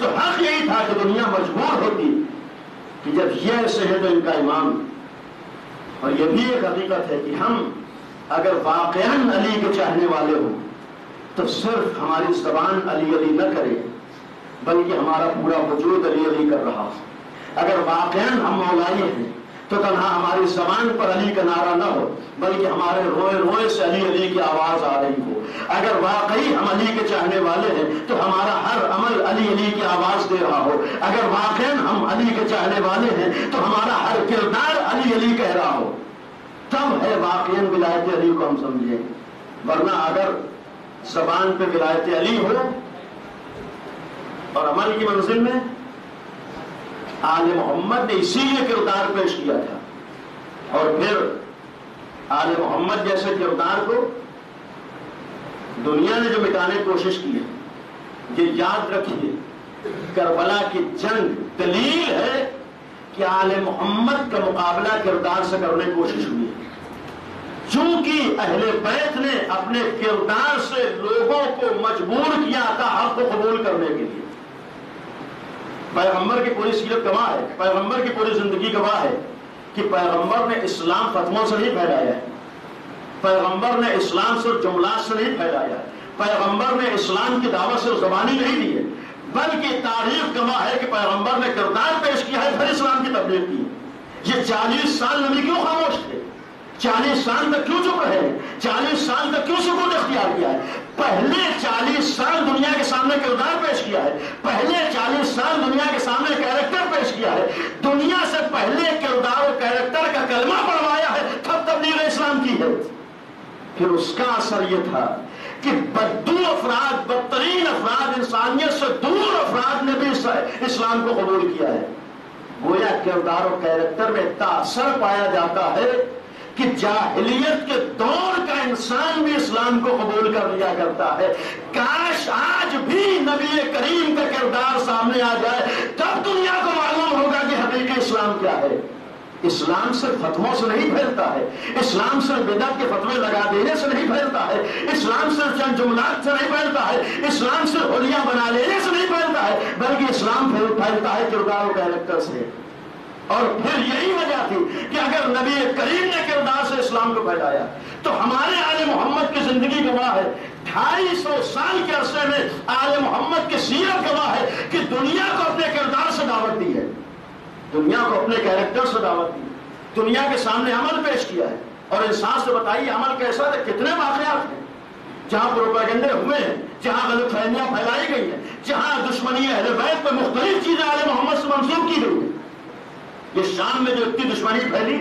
حق یہی تھا کہ دنیا مجبور ہوتی کہ جب یہ ایسے ہے تو ان کا امام. اور یہ بھی ایک حقیقت ہے کہ ہم اگر واقعاً علی کے چاہنے والے ہوں تو صرف ہماری زبان علی علی نہ کرے بلکہ ہمارا پورا وجود علی علی کر رہا. اگر واقعاً ہم مولائی ہیں تو تنہا ہماری زبان پر علی کا نعرہ نہ ہو بلکہ ہمارے روئے روئے سے علی علی کی آواز آ رہی ہو. اگر واقعی ہم علی کے چاہنے والے ہیں تو ہمارا ہر عمل علی علی کی آواز دے رہا ہو. اگر واقعاً ہم علی کے چاہنے والے ہیں تو ہمارا ہر کردار علی علی کہہ رہا ہو. تب ہے واقعاً ولایت علی کو ہم سمجھیں. ورنہ اگر زبان پہ ولایت علی ہو اور عمل کی منزل میں آل محمد نے اسی لیے کردار پیش کیا تھا. اور پھر آل محمد جیسے کردار کو دنیا نے جو مٹانے کی کوشش کی ہے، یہ یاد رکھیے کربلا کی جنگ دلیل ہے کہ آل محمد کا مقابلہ کردار سے کرنے کی کوشش ہوئی ہے. چونکہ اہل بیت نے اپنے کردار سے لوگوں کو مجبور کیا تھا حق کو قبول کرنے کے لیے. پیغمبر کی پوری سیرت گواہ ہے، پیغمبر کی پوری زندگی گواہ ہے کہ پیغمبر نے اسلام فتووں سے نہیں پھیلایا ہے، پیغمبر نے اسلام صرف جملات سے نہیں پھیلایا ہے، پیغمبر نے اسلام کی دعوت صرف زبانی نہیں دی ہے، بلکہ تاریخ گواہ ہے کہ پیغمبر نے کردار پیش کیا ہے پھر اسلام کی تبلیغ کی. یہ چالیس سال نبی کیوں خاموش تھے؟ چالیس سال تک کیوں چپ رہے؟ چالیس سال تک کیوں سکوت اختیار کیا ہے؟ پہلے چالیس سال دنیا کے سامنے کردار پیش کیا ہے، پہلے چالیس سال دنیا کے سامنے کیریکٹر پیش کیا ہے، دنیا سے پہلے کردار اور کیریکٹر کا کلمہ پڑھوایا ہے، تب تبلیغ اسلام کی ہے. پھر اس کا اثر یہ تھا کہ بدو افراد، بدترین افراد، انسانیت سے دور افراد نے بھی اسلام کو قبول کیا ہے. گویا کردار اور کیریکٹر میں اتنا اثر پایا جاتا ہے کہ جاہلیت کے دور کا انسان بھی اسلام کو قبول کر لیا کرتا ہے. کاش آج بھی نبی کریم کا کردار سامنے آ جائے، تب دنیا کو معلوم ہوگا کہ حقیقی اسلام کیا ہے. اسلام صرف فتووں سے نہیں پھیلتا ہے، اسلام صرف بدعت کے فتوے لگا دینے سے نہیں پھیلتا ہے، اسلام صرف چند جملات سے نہیں پھیلتا ہے، اسلام صرف ہولیاں بنا لینے سے نہیں پھیلتا ہے، بلکہ اسلام پھیلتا ہے کردار و کیریکٹر سے. اور پھر یہی وجہ تھی کہ اگر نبی کریم نے کردار سے اسلام کو پھیلایا تو ہمارے آل محمد کی زندگی گواہ ہے، ڈھائی سو سال کے عرصے میں آل محمد کی سیرت گواہ ہے کہ دنیا کو اپنے کردار سے دعوت دی ہے، دنیا کو اپنے کیریکٹر سے دعوت دی، دنیا کے سامنے عمل پیش کیا ہے. اور انسان سے بتائیے عمل کیسا ہے؟ کتنے واقعات ہیں جہاں پروپیگنڈے ہوئے ہیں، جہاں غلط فہمیاں پھیلائی گئی ہیں، جہاں دشمنی اہل بیت پہ مختلف چیزیں آل محمد سے منسوب کی گئی ہیں. یہ شام میں جو اتنی دشمنی پھیلی،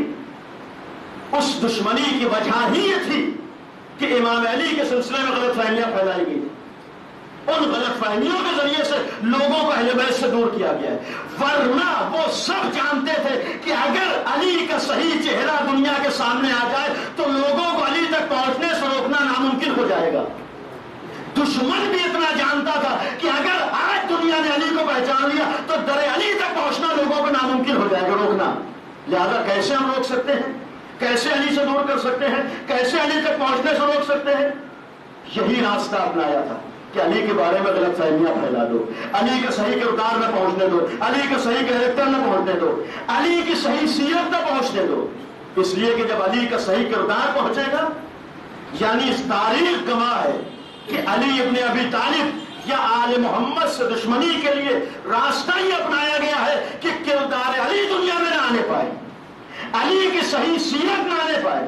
اس دشمنی کی وجہ ہی یہ تھی کہ امام علی کے سلسلے میں غلط فہمیاں پھیلائی گئی. ان غلط فہمیوں کے ذریعے سے لوگوں کو اہل بیت سے دور کیا گیا ہے. ورنہ وہ سب جانتے تھے کہ اگر علی کا صحیح چہرہ دنیا کے سامنے آ جائے تو لوگوں کو علی تک پہنچنے سے روکنا ناممکن ہو جائے گا. دشمن بھی اتنا جانتا تھا کہ اگر آج دنیا نے علی کو پہچان لیا تو در علی تک پہنچنا لوگوں کو ناممکن ہو جائے گا روکنا. لہذا کیسے ہم روک سکتے ہیں؟ کیسے علی سے دور کر سکتے ہیں؟ کیسے علی تک پہنچنے سے روک سکتے ہیں؟ یہی راستہ اپنایا تھا کہ علی کے بارے میں غلط فہمیاں پھیلا دو، علی کے صحیح کردار نہ پہنچنے دو، علی کے صحیح کیریکٹر نہ پہنچنے دو، علی کی صحیح سیرت نہ پہنچنے دو. اس لیے کہ جب علی کا صحیح کردار پہنچے گا، یعنی اس تاریخ گواہ ہے کہ علی ابن ابی طالب یا آل محمد سے دشمنی کے لیے راستہ ہی اپنایا گیا ہے کہ کردار علی دنیا میں نہ آنے پائے، علی کی صحیح سیرت نہ آنے پائے.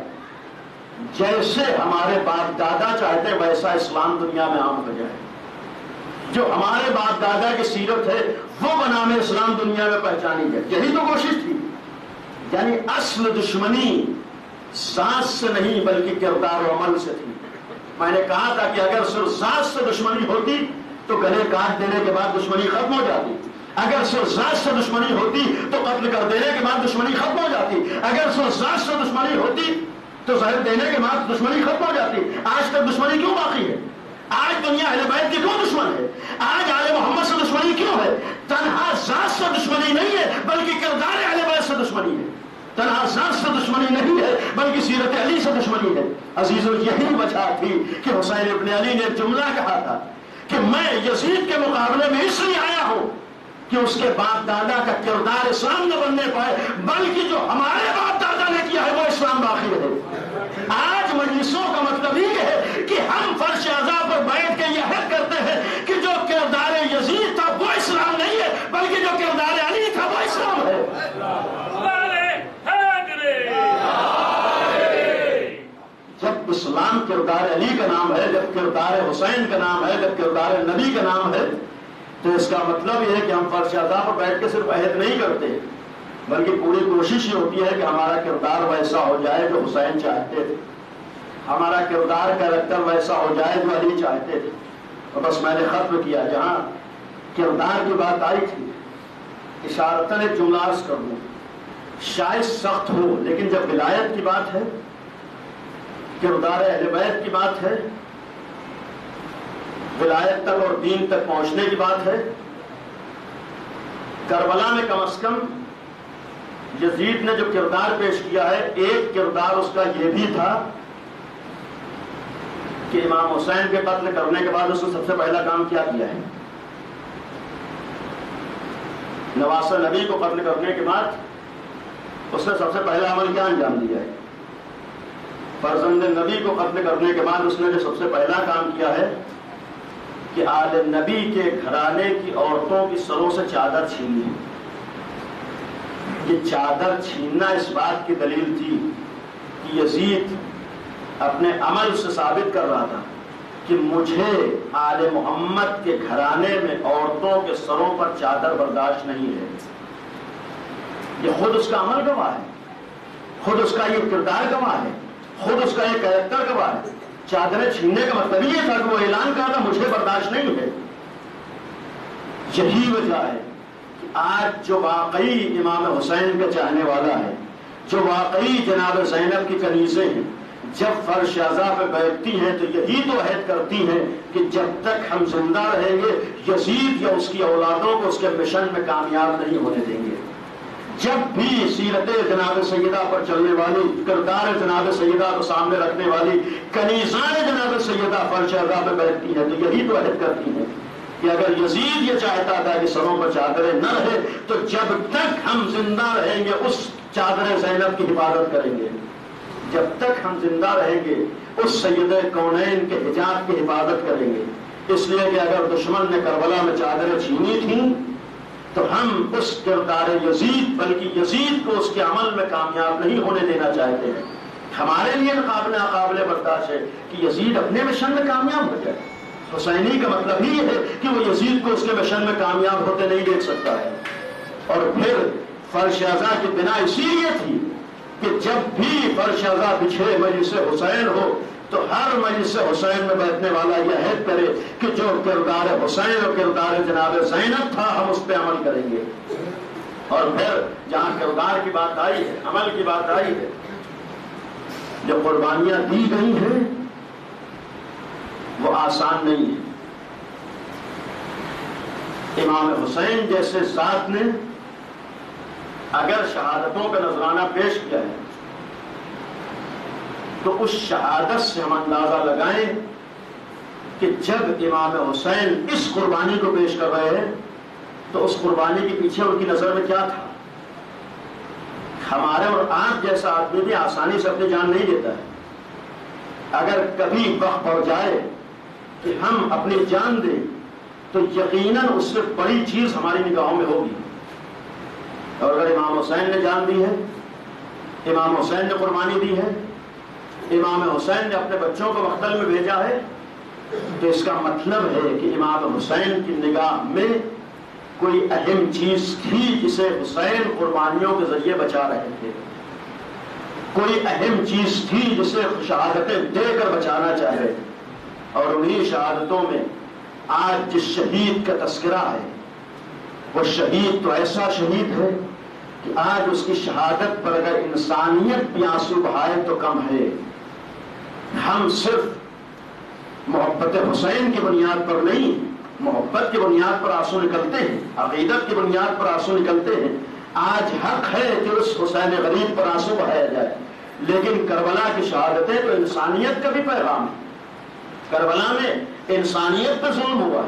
جیسے ہمارے باپ دادا چاہتے ویسا اسلام دنیا میں عام ہو جائے. جو ہمارے باپ دادا کی سیرت ہے وہ بنام اسلام دنیا میں پہچانی جائے. یہی تو کوشش تھی. یعنی اصل دشمنی ذات سے نہیں بلکہ کردار و عمل سے تھی. میں نے کہا تھا کہ اگر صرف ذات سے دشمنی ہوتی تو گلے کاٹ دینے کے بعد دشمنی ختم ہو جاتی. اگر صرف ذات سے دشمنی ہوتی تو قتل کر دینے کے بعد دشمنی ختم ہو جاتی. اگر صرف ذات سے دشمنی ہوتی تو زہر دینے کے بعد دشمنی ختم ہو جاتی. آج تک دشمنی کیوں باقی ہے؟ آج دنیا اہل بیت کی کیوں دشمن ہے؟ آج آل محمد سے دشمنی کیوں ہے؟ تنہا ذات سے دشمنی نہیں ہے بلکہ کردار اہل بیت سے دشمنی ہے. تنہا ذات سے دشمنی نہیں ہے بلکہ سیرت علی سے دشمنی ہے. عزیزو یہی وجہ تھی کہ حسین ابن علی نے جملہ کہا تھا کہ میں یزید کے مقابلے میں اس لیے آیا ہوں کہ اس کے باپ دادا کا کردار اسلام نہ بننے پائے، بلکہ جو ہمارے باپ دادا نے کیا ہے وہ اسلام باقی رہے۔ آج مجلسوں کا مطلب یہ ہے کہ ہم فرش اعضاء پر بیٹھ کے یہ حق کرتے ہیں کہ جو کردار یزید تھا وہ اسلام نہیں ہے، بلکہ جو کردار علی تھا وہ اسلام ہے۔ جب اسلام کردار علی کا نام ہے، جب کردار حسین کا نام ہے، جب کردار نبی کا نام ہے، تو اس کا مطلب یہ ہے کہ ہم فرش اعضاء پر بیٹھ کے صرف عہد نہیں کرتے، بلکہ پوری کوشش یہ ہوتی ہے کہ ہمارا کردار ویسا ہو جائے جو حسین چاہتے تھے، ہمارا کردار کیریکٹر ویسا ہو جائے جو علی چاہتے تھے۔ اور بس میں نے ختم کیا، جہاں کردار کی بات آئی تھی، اشارتاً ایک جملہ عرض کر دوں، شاید سخت ہو، لیکن جب ولایت کی بات ہے، کردار اہل بیت کی بات ہے، ولایت تک اور دین تک پہنچنے کی بات ہے، کربلا میں کم از کم یزید نے جو کردار پیش کیا ہے، ایک کردار اس کا یہ بھی تھا کہ امام حسین کے قتل کرنے کے بعد اس نے سب سے پہلا کام کیا کیا ہے؟ نواسہ نبی کو قتل کرنے کے بعد اس نے سب سے پہلا عمل کیا انجام دیا ہے؟ فرزند نبی کو قتل کرنے کے بعد اس نے جو سب سے پہلا کام کیا ہے کہ آل نبی کے گھرانے کی عورتوں کی سروں سے چادر چھینی ہے۔ یہ چادر چھیننا اس بات کی دلیل تھی کہ یزید اپنے عمل سے ثابت کر رہا تھا کہ مجھے آل محمد کے گھرانے میں عورتوں کے سروں پر چادر برداشت نہیں ہے۔ یہ خود اس کا عمل گواہ ہے، خود اس کا یہ کردار گواہ ہے، خود اس کا یہ کیریکٹر گواہ ہے۔ چادریں چھیننے کا مطلب یہ تھا کہ وہ اعلان کر رہا مجھے برداشت نہیں ہے۔ یہی وجہ ہے کہ آج جو واقعی امام حسین کا چاہنے والا ہے، جو واقعی جناب زینب کی کنیزیں ہیں، جب فرش اعضاء پہ بیٹھتی ہیں تو یہی تو عہد کرتی ہیں کہ جب تک ہم زندہ رہیں گے یزید یا اس کی اولادوں کو اس کے مشن میں کامیاب نہیں ہونے دیں گے۔ جب بھی سیرت جناب سیدہ پر چلنے والی، کردار جناب سیدہ کو سامنے رکھنے والی کنیزان جناب سیدہ فرش اعضاء پہ بیٹھتی ہیں تو یہی تو عہد کرتی ہیں کہ اگر یزید یہ چاہتا تھا کہ سروں پر چادریں نہ رہے تو جب تک ہم زندہ رہیں گے اس چادر زینب کی حفاظت کریں گے، جب تک ہم زندہ رہیں گے اس سید کونین کے حجاب کی حفاظت کریں گے۔ اس لیے کہ اگر دشمن نے کربلا میں چادریں چھینی تھیں تو ہم اس کردار یزید بلکہ یزید کو اس کے عمل میں کامیاب نہیں ہونے دینا چاہتے ہیں۔ ہمارے لیے قابل ناقابل برداشت ہے کہ یزید اپنے مشن میں کامیاب ہو جائے۔ حسینی کا مطلب ہی ہے کہ وہ یزید کو اس کے مشن میں کامیاب ہوتے نہیں دیکھ سکتا ہے۔ اور پھر فرش اعضاء کی بنا اسی لیے تھی کہ جب بھی فرش اعضاء بچھڑے مجلس حسین ہو تو ہر مجلس حسین میں بیٹھنے والا یہ عہد کرے کہ جو کردار حسین اور کردار جناب زینب تھا ہم اس پہ عمل کریں گے۔ اور پھر جہاں کردار کی بات آئی ہے، عمل کی بات آئی ہے، جو قربانیاں دی گئی ہیں وہ آسان نہیں ہے۔ امام حسین جیسے ذات نے اگر شہادتوں کا نذرانہ پیش کیا ہے تو اس شہادت سے ہم اندازہ لگائیں کہ جب امام حسین اس قربانی کو پیش کر رہے ہیں تو اس قربانی کے پیچھے ان کی نظر میں کیا تھا۔ ہمارے اور آپ جیسا آدمی بھی آسانی سے اپنی جان نہیں دیتا ہے۔ اگر کبھی وقت پڑ جائے کہ ہم اپنی جان دیں تو یقیناً اس سے بڑی چیز ہماری نگاہوں میں ہوگی۔ اور اگر امام حسین نے جان دی ہے، امام حسین نے قربانی دی ہے، امام حسین نے اپنے بچوں کو مقتل میں بھیجا ہے، تو اس کا مطلب ہے کہ امام حسین کی نگاہ میں کوئی اہم چیز تھی جسے حسین قربانیوں کے ذریعے بچا رہے تھے، کوئی اہم چیز تھی جسے شہادتیں دے کر بچانا چاہے۔ اور انہی شہادتوں میں آج جس شہید کا تذکرہ ہے وہ شہید تو ایسا شہید ہے کہ آج اس کی شہادت پر اگر انسانیت بھی آنسو بہائے تو کم ہے۔ ہم صرف محبت حسین کی بنیاد پر نہیں، محبت کی بنیاد پر آنسو نکلتے ہیں، عقیدت کی بنیاد پر آنسو نکلتے ہیں۔ آج حق ہے کہ اس حسین غریب پر آنسو بہایا جائے، لیکن کربلا کی شہادتیں تو انسانیت کا بھی پیغام ہے۔ کربلا میں انسانیت پہ ظلم ہوا ہے،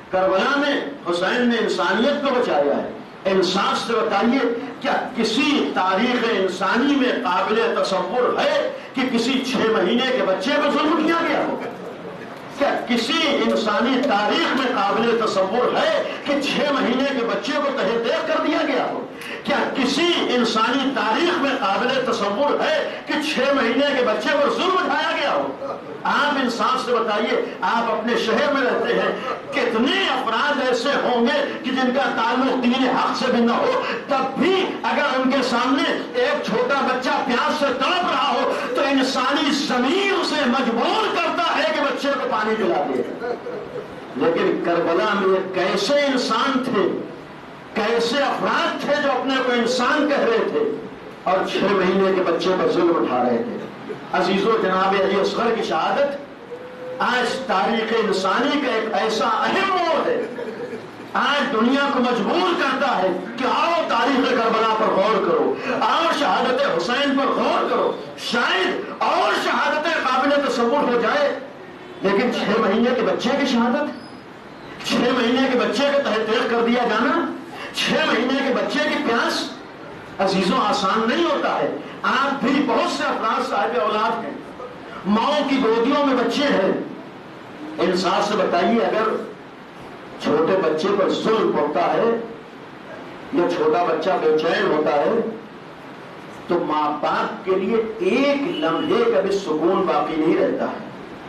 کربلا میں حسین نے انسانیت کو بچایا ہے. انصاف سے بتائیے کیا کسی تاریخ انسانی میں قابل تصور ہے کہ کسی چھ مہینے کے بچے کو ظلم کیا گیا ہو؟ کیا کسی انسانی تاریخ میں قابل تصور ہے کہ چھ مہینے کے بچے کو تہہ دیکھ کر دیا گیا ہو؟ کیا کسی انسانی تاریخ میں قابل تصور ہے کہ چھ مہینے کے بچے پر ظلم اٹھایا گیا ہو؟ آپ انصاف سے بتائیے، آپ اپنے شہر میں رہتے ہیں، کتنے افراد ایسے ہوں گے کہ جن کا تعلق دین حق سے بھی نہ ہو، تب بھی اگر ان کے سامنے ایک چھوٹا بچہ پیاس سے تڑپ رہا ہو تو انسانی ضمیر اسے مجبور کرتا ہے کہ بچے کو پانی پلا دے. لیکن کربلا میں کیسے انسان تھے، کیسے افراد تھے جو اپنے کو انسان کہہ رہے تھے اور چھ مہینے کے بچے پر ظلم اٹھا رہے تھے. عزیزو، جناب علی اصغر کی شہادت آج تاریخ انسانی کا ایک ایسا اہم موڑ ہے، آج دنیا کو مجبور کرتا ہے کہ آؤ تاریخ کربلا پر غور کرو، آؤ شہادت حسین پر غور کرو. شاید اور شہادتیں قابل تصور ہو جائے، لیکن چھ مہینے کے بچے کی شہادت، چھ مہینے کے بچے کو تہہ دیکھ کر دیا جانا، چھ مہینے کے بچے کی پیاس، عزیزوں آسان نہیں ہوتا ہے. آپ بھی بہت سے افراد صاحب اولاد ہیں، ماؤں کی گودیوں میں بچے ہیں. انصاف سے بتائیے، اگر چھوٹے بچے پر ظلم ہوتا ہے یا چھوٹا بچہ بے چین ہوتا ہے تو ماں باپ کے لیے ایک لمحے کا بھی سکون باقی نہیں رہتا ہے.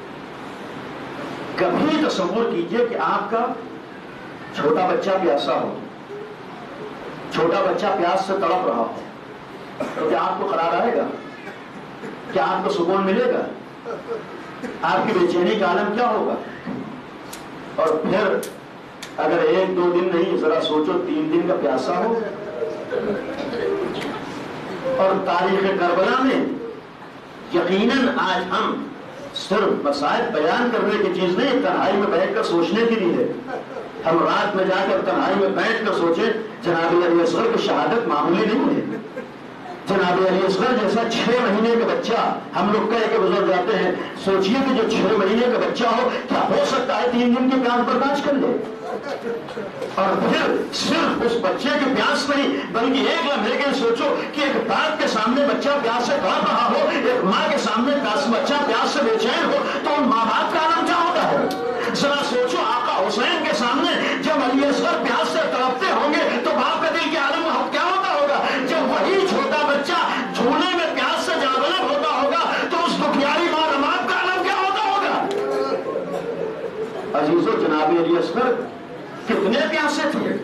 کبھی تصور کیجئے کہ آپ کا چھوٹا بچہ پیاسا ہو، چھوٹا بچہ پیاس سے تڑپ رہا ہو، تو کیا آپ کو قرار آئے گا؟ کیا آپ کو سکون ملے گا؟ آپ کی بے چینی کا عالم کیا ہوگا؟ اور پھر اگر ایک دو دن نہیں، ذرا سوچو تین دن کا پیاسا ہو. اور تاریخ کربلا میں یقیناً آج ہم صرف مسائل بیان کرنے کی چیز نہیں، تنہائی میں بیٹھ کر سوچنے کی بھی ہے. ہم رات میں جا کر تنہائی میں بیٹھ کر سوچیں، جناب علی اصغر کی شہادت معمولی نہیں ہے. جناب علی اصغر جیسا چھ مہینے کا بچہ، ہم لوگ کہہ کے گزر جاتے ہیں، سوچئے کہ جو چھ مہینے کا بچہ ہو، کیا ہو سکتا ہے تین دن کی پیاس برداشت کر لے؟ اور پھر صرف اس بچے کی پیاس نہیں بلکہ ایک لمحے کے سوچو کہ ایک باپ کے سامنے بچہ پیاس سے تڑپ رہا ہو، ایک ماں کے سامنے بچہ پیاس سے بے چین ہو، تو ان ماں باپ کا عالم کیا ہوتا ہے؟ ذرا سوچو، آقا حسین کے سامنے جب علی اصغر پیاس سے تڑپتے ہوں گے تو باپ کا دل کے عالم کیا ہوتا ہوگا؟ جب وہی چھوٹا بچہ جھولے میں پیاس سے جاغلب ہوتا ہوگا تو اس دکھیاری ماں رماب کا عالم کیا ہوتا ہوگا؟ عزیزو، جناب علی اصغر کتنے پیاسے تھے.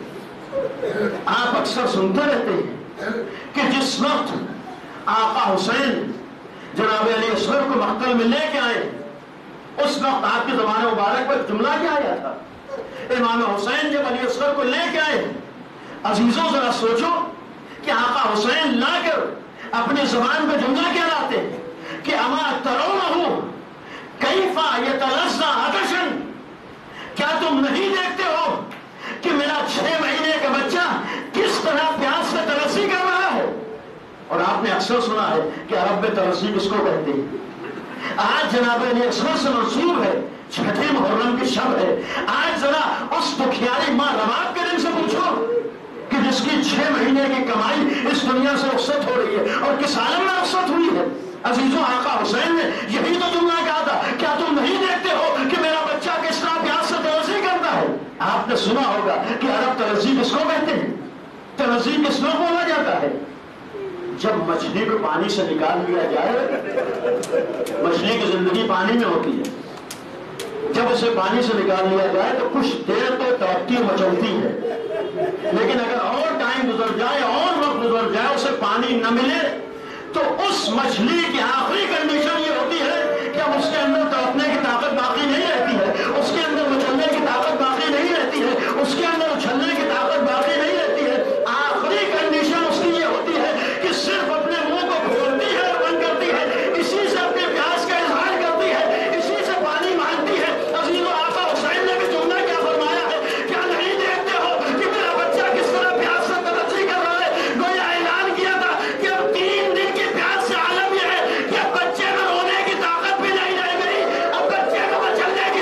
آپ اکثر سنتے رہتے ہیں کہ جس وقت آقا حسین جناب علی اصغر کو مقتل میں لے کے آئے، اس وقت آپ کی زبان مبارک پر جملہ کیا آیا تھا؟ امام حسین جب علی اصغر کو لے کے آئے، عزیزوں ذرا سوچو کہ آقا حسین لا کر اپنی زبان پہ جملہ کیا لاتے کہ اما ترونہ کیفا یتلظی عطشا، کیا تم نہیں دیکھتے ہو کہ میرا چھ مہینے کا بچہ کس طرح پیاس سے ترسی کر رہا ہے؟ اور آپ نے اکثر سنا ہے کہ عرب میں ترسی کس کو کہتے ہیں. آج جناب علی اصغر سے منسوب ہے، چھٹے محرم کی شب ہے. آج ذرا اس دکھیاری ماں رباب کے دن سے پوچھو کہ جس کی چھ مہینے کی کمائی اس دنیا سے رخصت ہو رہی ہے اور کس عالم میں رخصت ہوئی ہے. عزیزوں، آقا حسین نے یہی تو جملہ کہا تھا، کیا تم نہیں دیکھتے ہو کہ میرا بچہ کس طرح پیاس سے ترسی کرتا ہے؟ آپ نے سنا ہوگا کہ عرب ترسی کس کو کہتے ہیں؟ ترسی کس میں بولا جاتا ہے؟ جب مچھلی کو پانی سے نکال لیا جائے، مچھلی کی زندگی پانی میں ہوتی ہے، جب اسے پانی سے نکال لیا جائے تو کچھ دیر تو تڑپتی مچلتی ہے، لیکن اگر اور ٹائم گزر جائے، اور وقت گزر جائے، اسے پانی نہ ملے تو اس مچھلی کی آخری کنڈیشن یہ ہوتی ہے کہ اب اس کے اندر تڑپنے کی طاقت باقی نہیں رہتی ہے، اس کے اندر مچلنے کی طاقت باقی نہیں رہتی ہے، اس کے اندر اچھلنے کی طاقت باقی نہیں رہتی ہے. آخری کنڈیشن اس کی یہ ہوتی ہے کہ صرف اپنے منہ کو کھولتی ہے اور بند کرتی ہے، اسی سے اپنے پیاس کا اظہار کرتی ہے، اسی سے پانی مانگتی ہے. عزیزو، آقا حسین نے بھی جملہ کیا فرمایا ہے؟ کیا نہیں دیکھتے ہو کہ میرا بچہ کس طرح پیاس سے ترسی کر رہا ہے؟ گویا اعلان کیا تھا کہ اب تین دن کی پیاس سے عالم یہ ہے کہ اب بچے میں رونے کی طاقت بھی نہیں رہ گئی، اب بچے کو بچلنے کی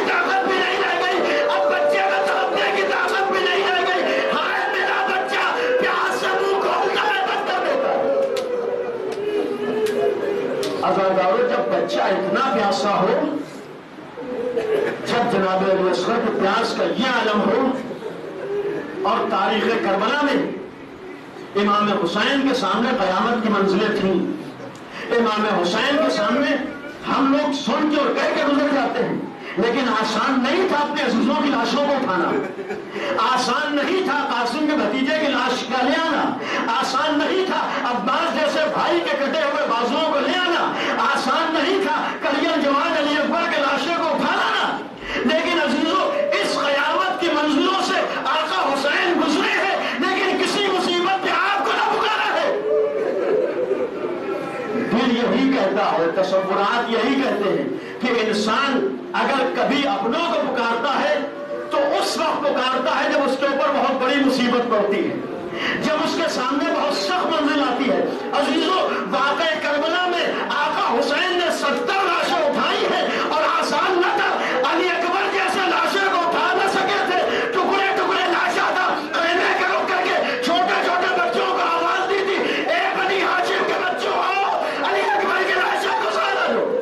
عزادارو جب بچہ اتنا پیاسا ہو، جب جناب علی اصغر کے پیاس کا یہ عالم ہو، اور تاریخ کربلا میں امام حسین کے سامنے قیامت کی منزلیں تھیں، امام حسین کے سامنے ہم لوگ سن کے اور کہہ کے گزر جاتے ہیں، لیکن آسان نہیں تھا اپنے عزیزوں کی لاشوں کو اٹھانا، آسان نہیں تھا قاسم کے بھتیجے کی لاش کا لے آنا، آسان نہیں تھا عباس جیسے بھائی کے کٹے ہوئے بازوؤں کو لے آنا، آسان نہیں تھا کریم جوان علی اکبر کے لاشوں کو اٹھا لانا، لیکن عزیزوں اس قیامت کی منزلوں سے آقا حسین گزرے ہیں، لیکن کسی مصیبت نے آپ کو نہ پکارا ہے۔ دل یہی کہتا ہے، تصورات یہی کہتے ہیں کہ انسان اگر کبھی اپنوں کو پکارتا ہے تو اس وقت پکارتا ہے جب اس کے اوپر بہت بڑی مصیبت پڑتی ہے، جب اس کے سامنے بہت سخت منزل آتی ہے۔ عزیزوں واقعہ کربلا میں آقا حسین نے ستر لاشیں اٹھائی ہیں، اور آسان نہ تھا، علی اکبر جیسے لاشیں کو اٹھا نہ سکے تھے، ٹکڑے ٹکڑے لاشیں تھا، خیمے کے رک کر کے چھوٹے چھوٹے بچوں کو آواز دی تھی، اے بنی ہاشم کے بچوں آؤ علی اکبر کی لاشیں کو سارا لو۔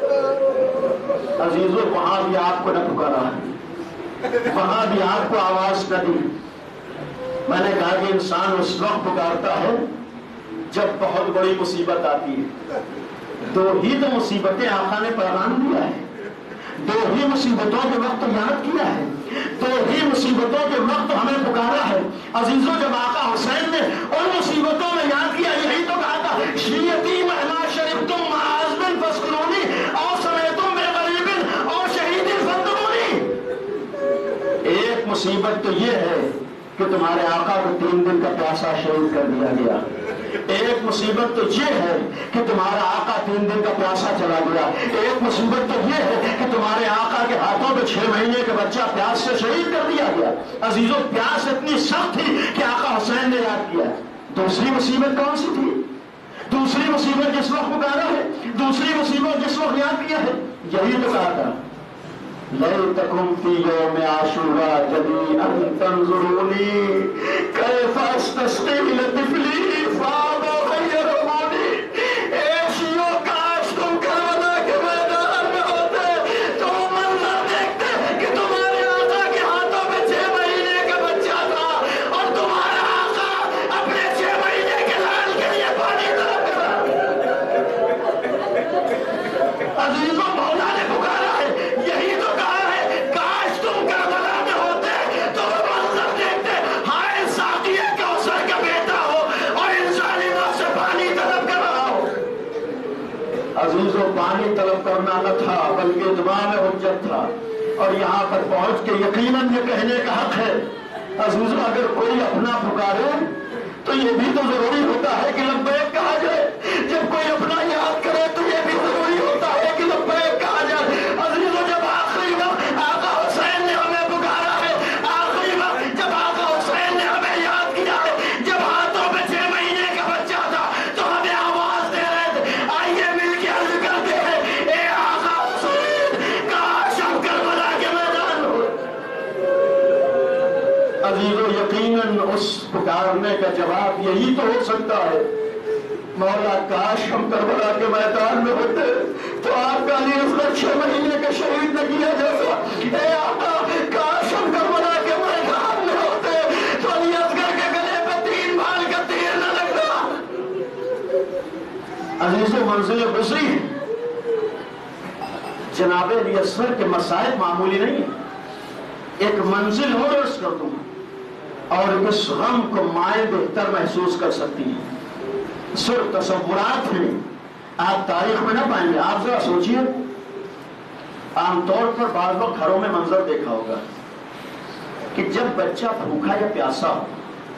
عزیزوں وہاں بھی آپ کو نہ پکارا ہے، وہاں بھی آپ کو آواز نہ دی۔ میں نے کہا کہ انسان اس وقت پکارتا ہے جب بہت بڑی مصیبت آتی ہے۔ دو ہی تو مصیبتیں آقا نے پیغام دیا ہے، دو ہی مصیبتوں کے وقت یاد کیا ہے، دو ہی مصیبتوں کے وقت ہمیں پکارا ہے۔ عزیزوں جب آقا حسین نے ان مصیبتوں میں یاد کیا، یہی تو کہا تھا شیعتی مہما شریف تم معاذبن فسکرونی اور سمیتم بے غریبن اور شہید فندرونی۔ ایک مصیبت تو یہ ہے کہ تمہارے آقا کو تین دن کا پیاسا شہید کر دیا گیا، ایک مصیبت تو یہ ہے کہ تمہارا آقا تین دن کا پیاسا چلا گیا، ایک مصیبت تو یہ ہے کہ تمہارے آقا کے ہاتھوں پہ چھ مہینے کا بچہ پیاس سے شہید کر دیا گیا۔ عزیزوں پیاس اتنی سخت تھی کہ آقا حسین نے یاد کیا۔ دوسری مصیبت کون سی تھی؟ دوسری مصیبت جس وقت پکارا ہے، دوسری مصیبت جس وقت یاد کیا ہے، یہی تو کہا تھا لیتکم فی یوم عاشورا جمیعا تنظرونی کیف استسقی لطفلی فاب غیرونی۔ اے شیعو کاش تم کربلا کے میدان میں ہوتے تو منظر دیکھتے کہ تمہارے آقا کے ہاتھوں میں چھ مہینے کا بچہ تھا، اور تمہارا آقا اپنے چھ مہینے کے لال کے لیے پانی طلب کر رہا۔ عزیزوں مولا نے پکارا ہے، یہی تو کہا ہے کاش تم کربلا میں ہوتے تو وہ منظر دیکھتے، ہائے ساقی کوثر کا بیٹا ہو اور ان ظالموں سے پانی طلب کر رہا ہو۔ عزیزوں پانی طلب کرنا نہ تھا بلکہ اتمام حجت تھا، اور یہاں پر پہنچ کے یقیناً یہ کہنے کا حق ہے عزیزوں اگر کوئی اپنا پکارے تو یہ بھی تو ضروری ہوتا ہے کہ لبیک کہا جائے، جب کوئی اپنا یاد کرے تو یہ بھی ضروری ہوتا ہے کہ لبیک کہا جائے۔ عزیزوں جب آخری وقت آقا حسین نے ہمیں پکارا ہے، آخری وقت جب آقا حسین نے ہمیں یاد کیا ہے، جب ہاتھوں میں چھ مہینے کا بچہ تھا تو ہمیں آواز دے رہے تھے، آئیے مل کے عرض کرتے ہیں اے آقا حسین کاش ہم کربلا کے میدان ہو۔ عزیزوں یقیناً اس پکارنے کا جواب یہی تو ہو سکتا ہے، مولا کاش ہم کربلا کے میدان میں ہوتے تو آپ کا علی اصغر چھ مہینے کا شہید نہ کیا جیسا۔ اے آقا کاش ہم کربلا کے میدان میں ہوتے تو علی اصغر کے گلے پہ تین بال کا تیر نہ لگتا۔ عزیزوں منزل گزری، جناب علی اصغر کے مسائل معمولی نہیں ہے، ایک منزل ہو رس کر دوں اور اس غم کو مائیں بہتر محسوس کر سکتی ہیں۔ سر تصورات ہیں، آپ تاریخ میں نہ پائیں گے۔ آپ ذرا سوچئے، عام طور پر بعض وقت گھروں میں منظر دیکھا ہوگا کہ جب بچہ بھوکا یا پیاسا ہو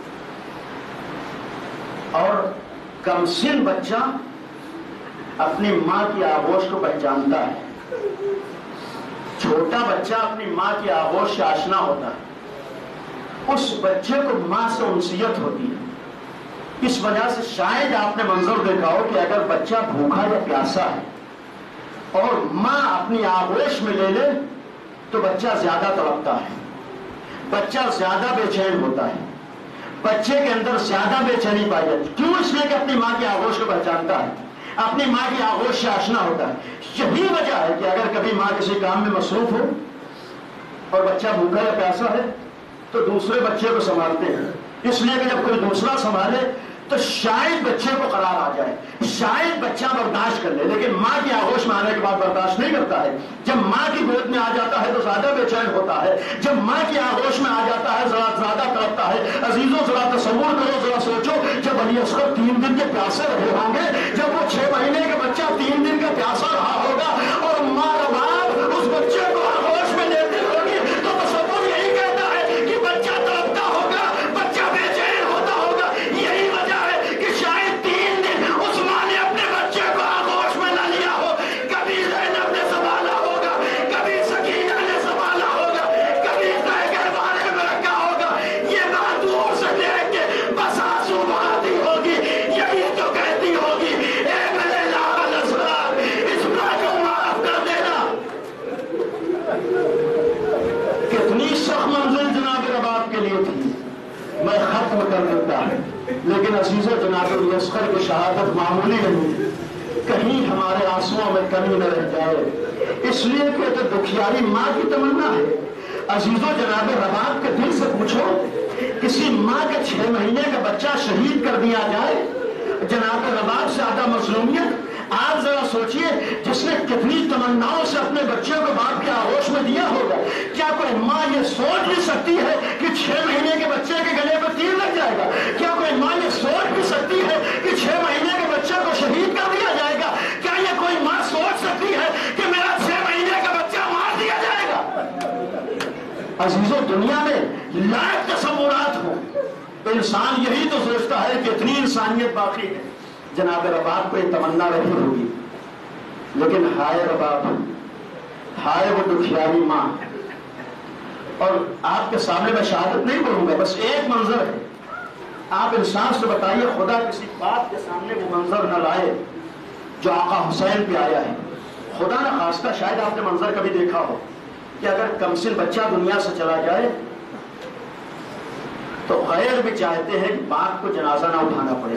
اور کمسن بچہ اپنی ماں کی آغوش کو پہچانتا ہے، چھوٹا بچہ اپنی ماں کی آغوش سے آشنا ہوتا ہے، اس بچے کو ماں سے انسیت ہوتی ہے۔ اس وجہ سے شاید آپ نے منظر دیکھا ہو کہ اگر بچہ بھوکا یا پیاسا ہے اور ماں اپنی آغوش میں لے لے تو بچہ زیادہ تڑپتا ہے، بچہ زیادہ بے چین ہوتا ہے، بچے کے اندر زیادہ بے چینی پائی جاتی ہے۔ کیوں؟ اس لیے کہ اپنی ماں کی آغوش کو پہچانتا ہے۔ اپنی ماں کی آغوش سے آشنا ہوتا ہے. یہی وجہ ہے کہ اگر کبھی ماں کسی کام میں مصروف ہو اور بچہ بھوکا یا پیاسا ہے تو دوسرے بچے کو سنبھالتے ہیں، اس لیے کہ جب کوئی دوسرا سنبھالے تو شاید بچے کو قرار آ جائے، شاید بچہ برداشت کر لے، لیکن ماں کی آغوش میں آنے کے بعد برداشت نہیں کرتا ہے. جب ماں کی گود میں آ جاتا ہے تو زیادہ بے چین ہوتا ہے، جب ماں کی آغوش میں آ جاتا ہے ذرا زیادہ تڑپتا ہے. عزیزوں ذرا تصور کرو، ذرا سوچو، جب علی اصغر تین دن کے پیاسے رہے ہوں گے، جب وہ چھ مہینے کا بچہ تین دن کا پیاسا رہا ہوگا اور ماں رباب اس بچے کو آغوش میں لیتے ہوگی تو تصور یہی کہتا ہے کہ بچہ تڑپتا ہوگا، بچہ بے چین ہوتا ہوگا. یہی وجہ ہے کہ شاید تین دن اس ماں نے اپنے بچے کو آغوش میں نہ لیا ہو. کبھی زینب نے سنبھالا ہوگا، کبھی سکینہ نے سنبھالا ہوگا، کبھی گہوارے میں رکھا ہوگا. یہ بات دور سے دیکھ کے بس آنسو بہاتی ہوگی، یہی تو کہتی ہوگی اے میرے لاڈل اصغر اس ماں کو معاف کر دینا. کتنی سخت منزل جناب رباب کے لیے تھی، میں ختم کر دیتا لیکن عزیزو جناب علی اصغر کی شہادت معمولی نہیں، کہیں ہمارے آنسوؤں میں کمی نہ رہ جائے، اس لیے کہ تو دکھیاری ماں کی تمنا ہے. عزیزو جناب رباب کے دل سے پوچھو، کسی ماں کے چھ مہینے کا بچہ شہید کر دیا جائے، جناب رباب سے زیادہ مظلومیت؟ آپ ذرا سوچئے، جس نے کتنی تمناؤں سے اپنے بچے کو باپ کے آغوش میں دیا ہوگا، کیا کوئی ماں یہ سوچ بھی سکتی ہے کہ چھ مہینے کے بچے کے گلے پر تیر لگ جائے گا؟ کیا کوئی ماں یہ سوچ بھی سکتی ہے کہ چھ مہینے کے بچے کو شہید کر دیا جائے گا؟ کیا یہ کوئی ماں سوچ سکتی ہے کہ میرا چھ مہینے کا بچہ مار دیا جائے گا؟ عزیزو دنیا میں لاکھ تصورات ہوں، انسان یہی تو سوچتا ہے کہ اتنی انسانیت باقی ہے. جناب رباب کو یہ تمنا رہی ہوگی، لیکن ہائے رباب، ہائے وہ دکھیاری ماں. اور آپ کے سامنے میں شہادت نہیں کروں گا، بس ایک منظر ہے. آپ انسان سے بتائیے، خدا کسی بات کے سامنے وہ منظر نہ لائے جو آقا حسین پہ آیا ہے. خدا نہ خواستہ شاید آپ نے منظر کبھی دیکھا ہو کہ اگر کمسن بچہ دنیا سے چلا جائے تو غیر بھی چاہتے ہیں کہ باپ کو جنازہ نہ اٹھانا پڑے.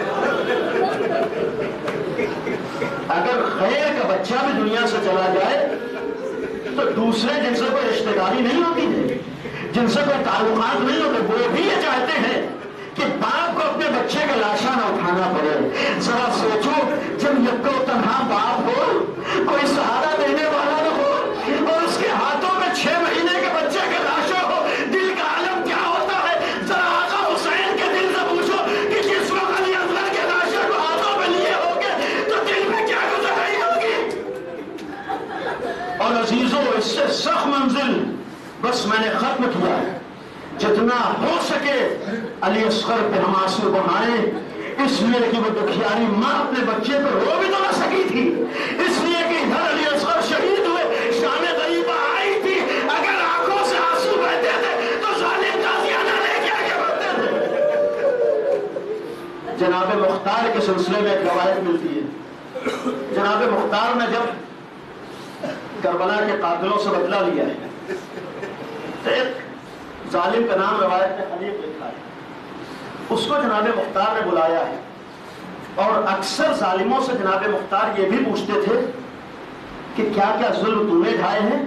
اگر غیر کا بچہ بھی دنیا سے چلا جائے تو دوسرے جن سے کوئی رشتہ داری نہیں ہوتی ہے، جن سے کوئی تعلقات نہیں ہوتے، وہ بھی یہ چاہتے ہیں کہ باپ کو اپنے بچے کا لاشا نہ اٹھانا پڑے. ذرا سوچو، جب یکو تنہا باپ ہو، کوئی سہارا دینے والا نہ ہو اور اس کے ہاتھوں میں چھ مہینے کے بچے کا لاشا ہو، دل کا عالم کیا ہوتا ہے؟ ذرا آقا حسین کے دل سے پوچھو کہ جس وقت علی اصغر کے لاشا کو ہاتھوں میں لیے ہوگے تو دل میں کیا گزر رہی ہوگی. اور عزیزو اس سے سخت منزل بس میں نے ختم کیا ہے. جتنا ہو سکے علی اصغر پہ ہم آنسو بہائیں، اس لیے کہ وہ دکھیاری ماں اپنے بچے پہ رو بھی تو نہ سکی تھی، اس لیے کہ ادھر علی اصغر شہید ہوئے، شام غریبہ آئی تھی. اگر آنکھوں سے آنسو بہتے تھے تو ظالم تازیہ نہ لے کے آگے بڑھتے تھے. جناب مختار کے سلسلے میں ایک روایت ملتی ہے. جناب مختار نے جب کربلا کے قاتلوں سے بدلہ لیا ہے تو ایک ظالم کا نام روایت میں خلیق لکھا ہے، اس کو جناب مختار نے بلایا ہے. اور اکثر ظالموں سے جناب مختار یہ بھی پوچھتے تھے کہ کیا کیا ظلم تو نے ڈھائے ہیں،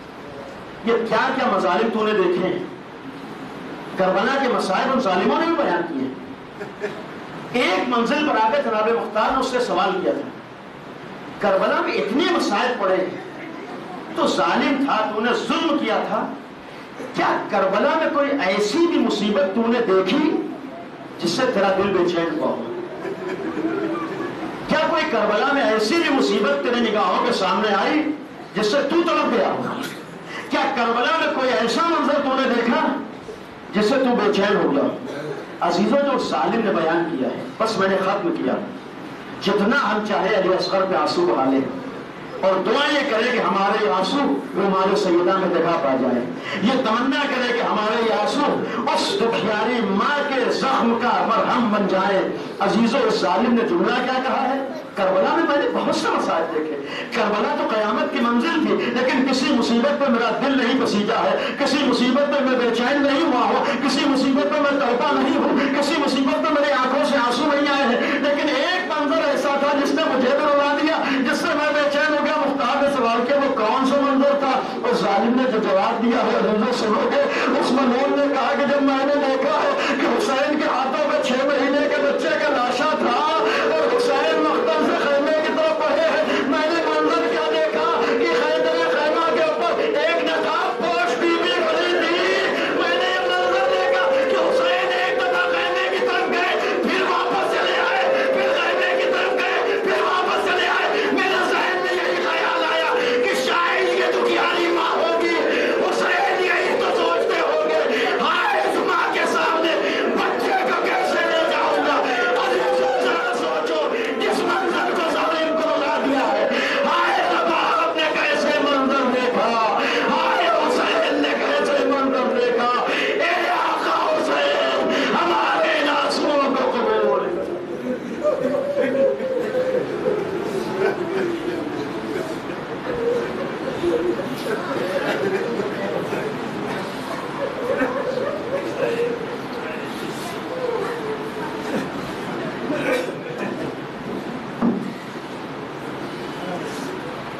یہ کیا کیا مظالم تو نے دیکھے ہیں. کربلا کے مسائل ان ظالموں نے بھی بیان کیے ہیں. ایک منزل پر آ کر جناب مختار نے اس سے سوال کیا تھا، کربلا میں اتنے مسائل پڑے تو ظالم تھا، تو نے ظلم کیا تھا، کیا کربلا میں کوئی ایسی بھی مصیبت تو نے دیکھی جس سے تیرا دل بے چین ہوا ہو؟ کیا کوئی کربلا میں ایسی بھی مصیبت تیرے نگاہوں کے سامنے آئی جس سے تو تڑپ گیا ہو؟ کیا کربلا میں کوئی ایسا منظر تو نے دیکھا جس سے تو بے چین ہو گیا؟ عزیزوں جو ظالم نے بیان کیا ہے بس میں نے ختم کیا. جتنا ہم چاہے علی اصغر پہ آنسو بہا لیں اور دعا یہ کرے کہ ہمارے آنسو ہمارے سیدہ میں جگہ پا جائے. یہ تمنا کرے کہ ہمارے یہ آنسو اس دکھیاری ماں کے زخم کا مرہم بن جائے. عزیزو اس ظالم نے جملہ کیا کہا ہے؟ کربلا میں میں نے بہت سے مسائل دیکھے، کربلا تو قیامت کی منزل تھی، لیکن کسی مصیبت پہ میرا دل نہیں پسیجا ہے، کسی مصیبت پہ میں بے چین نہیں ہوا ہوں، کسی مصیبت پہ میں تڑپا نہیں ہوں، کسی مصیبت پہ میری آنکھوں سے آنسو نہیں آئے ہیں. لیکن ایک منظر ایسا تھا جس نے مجھے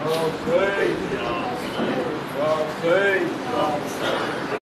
Oh, great.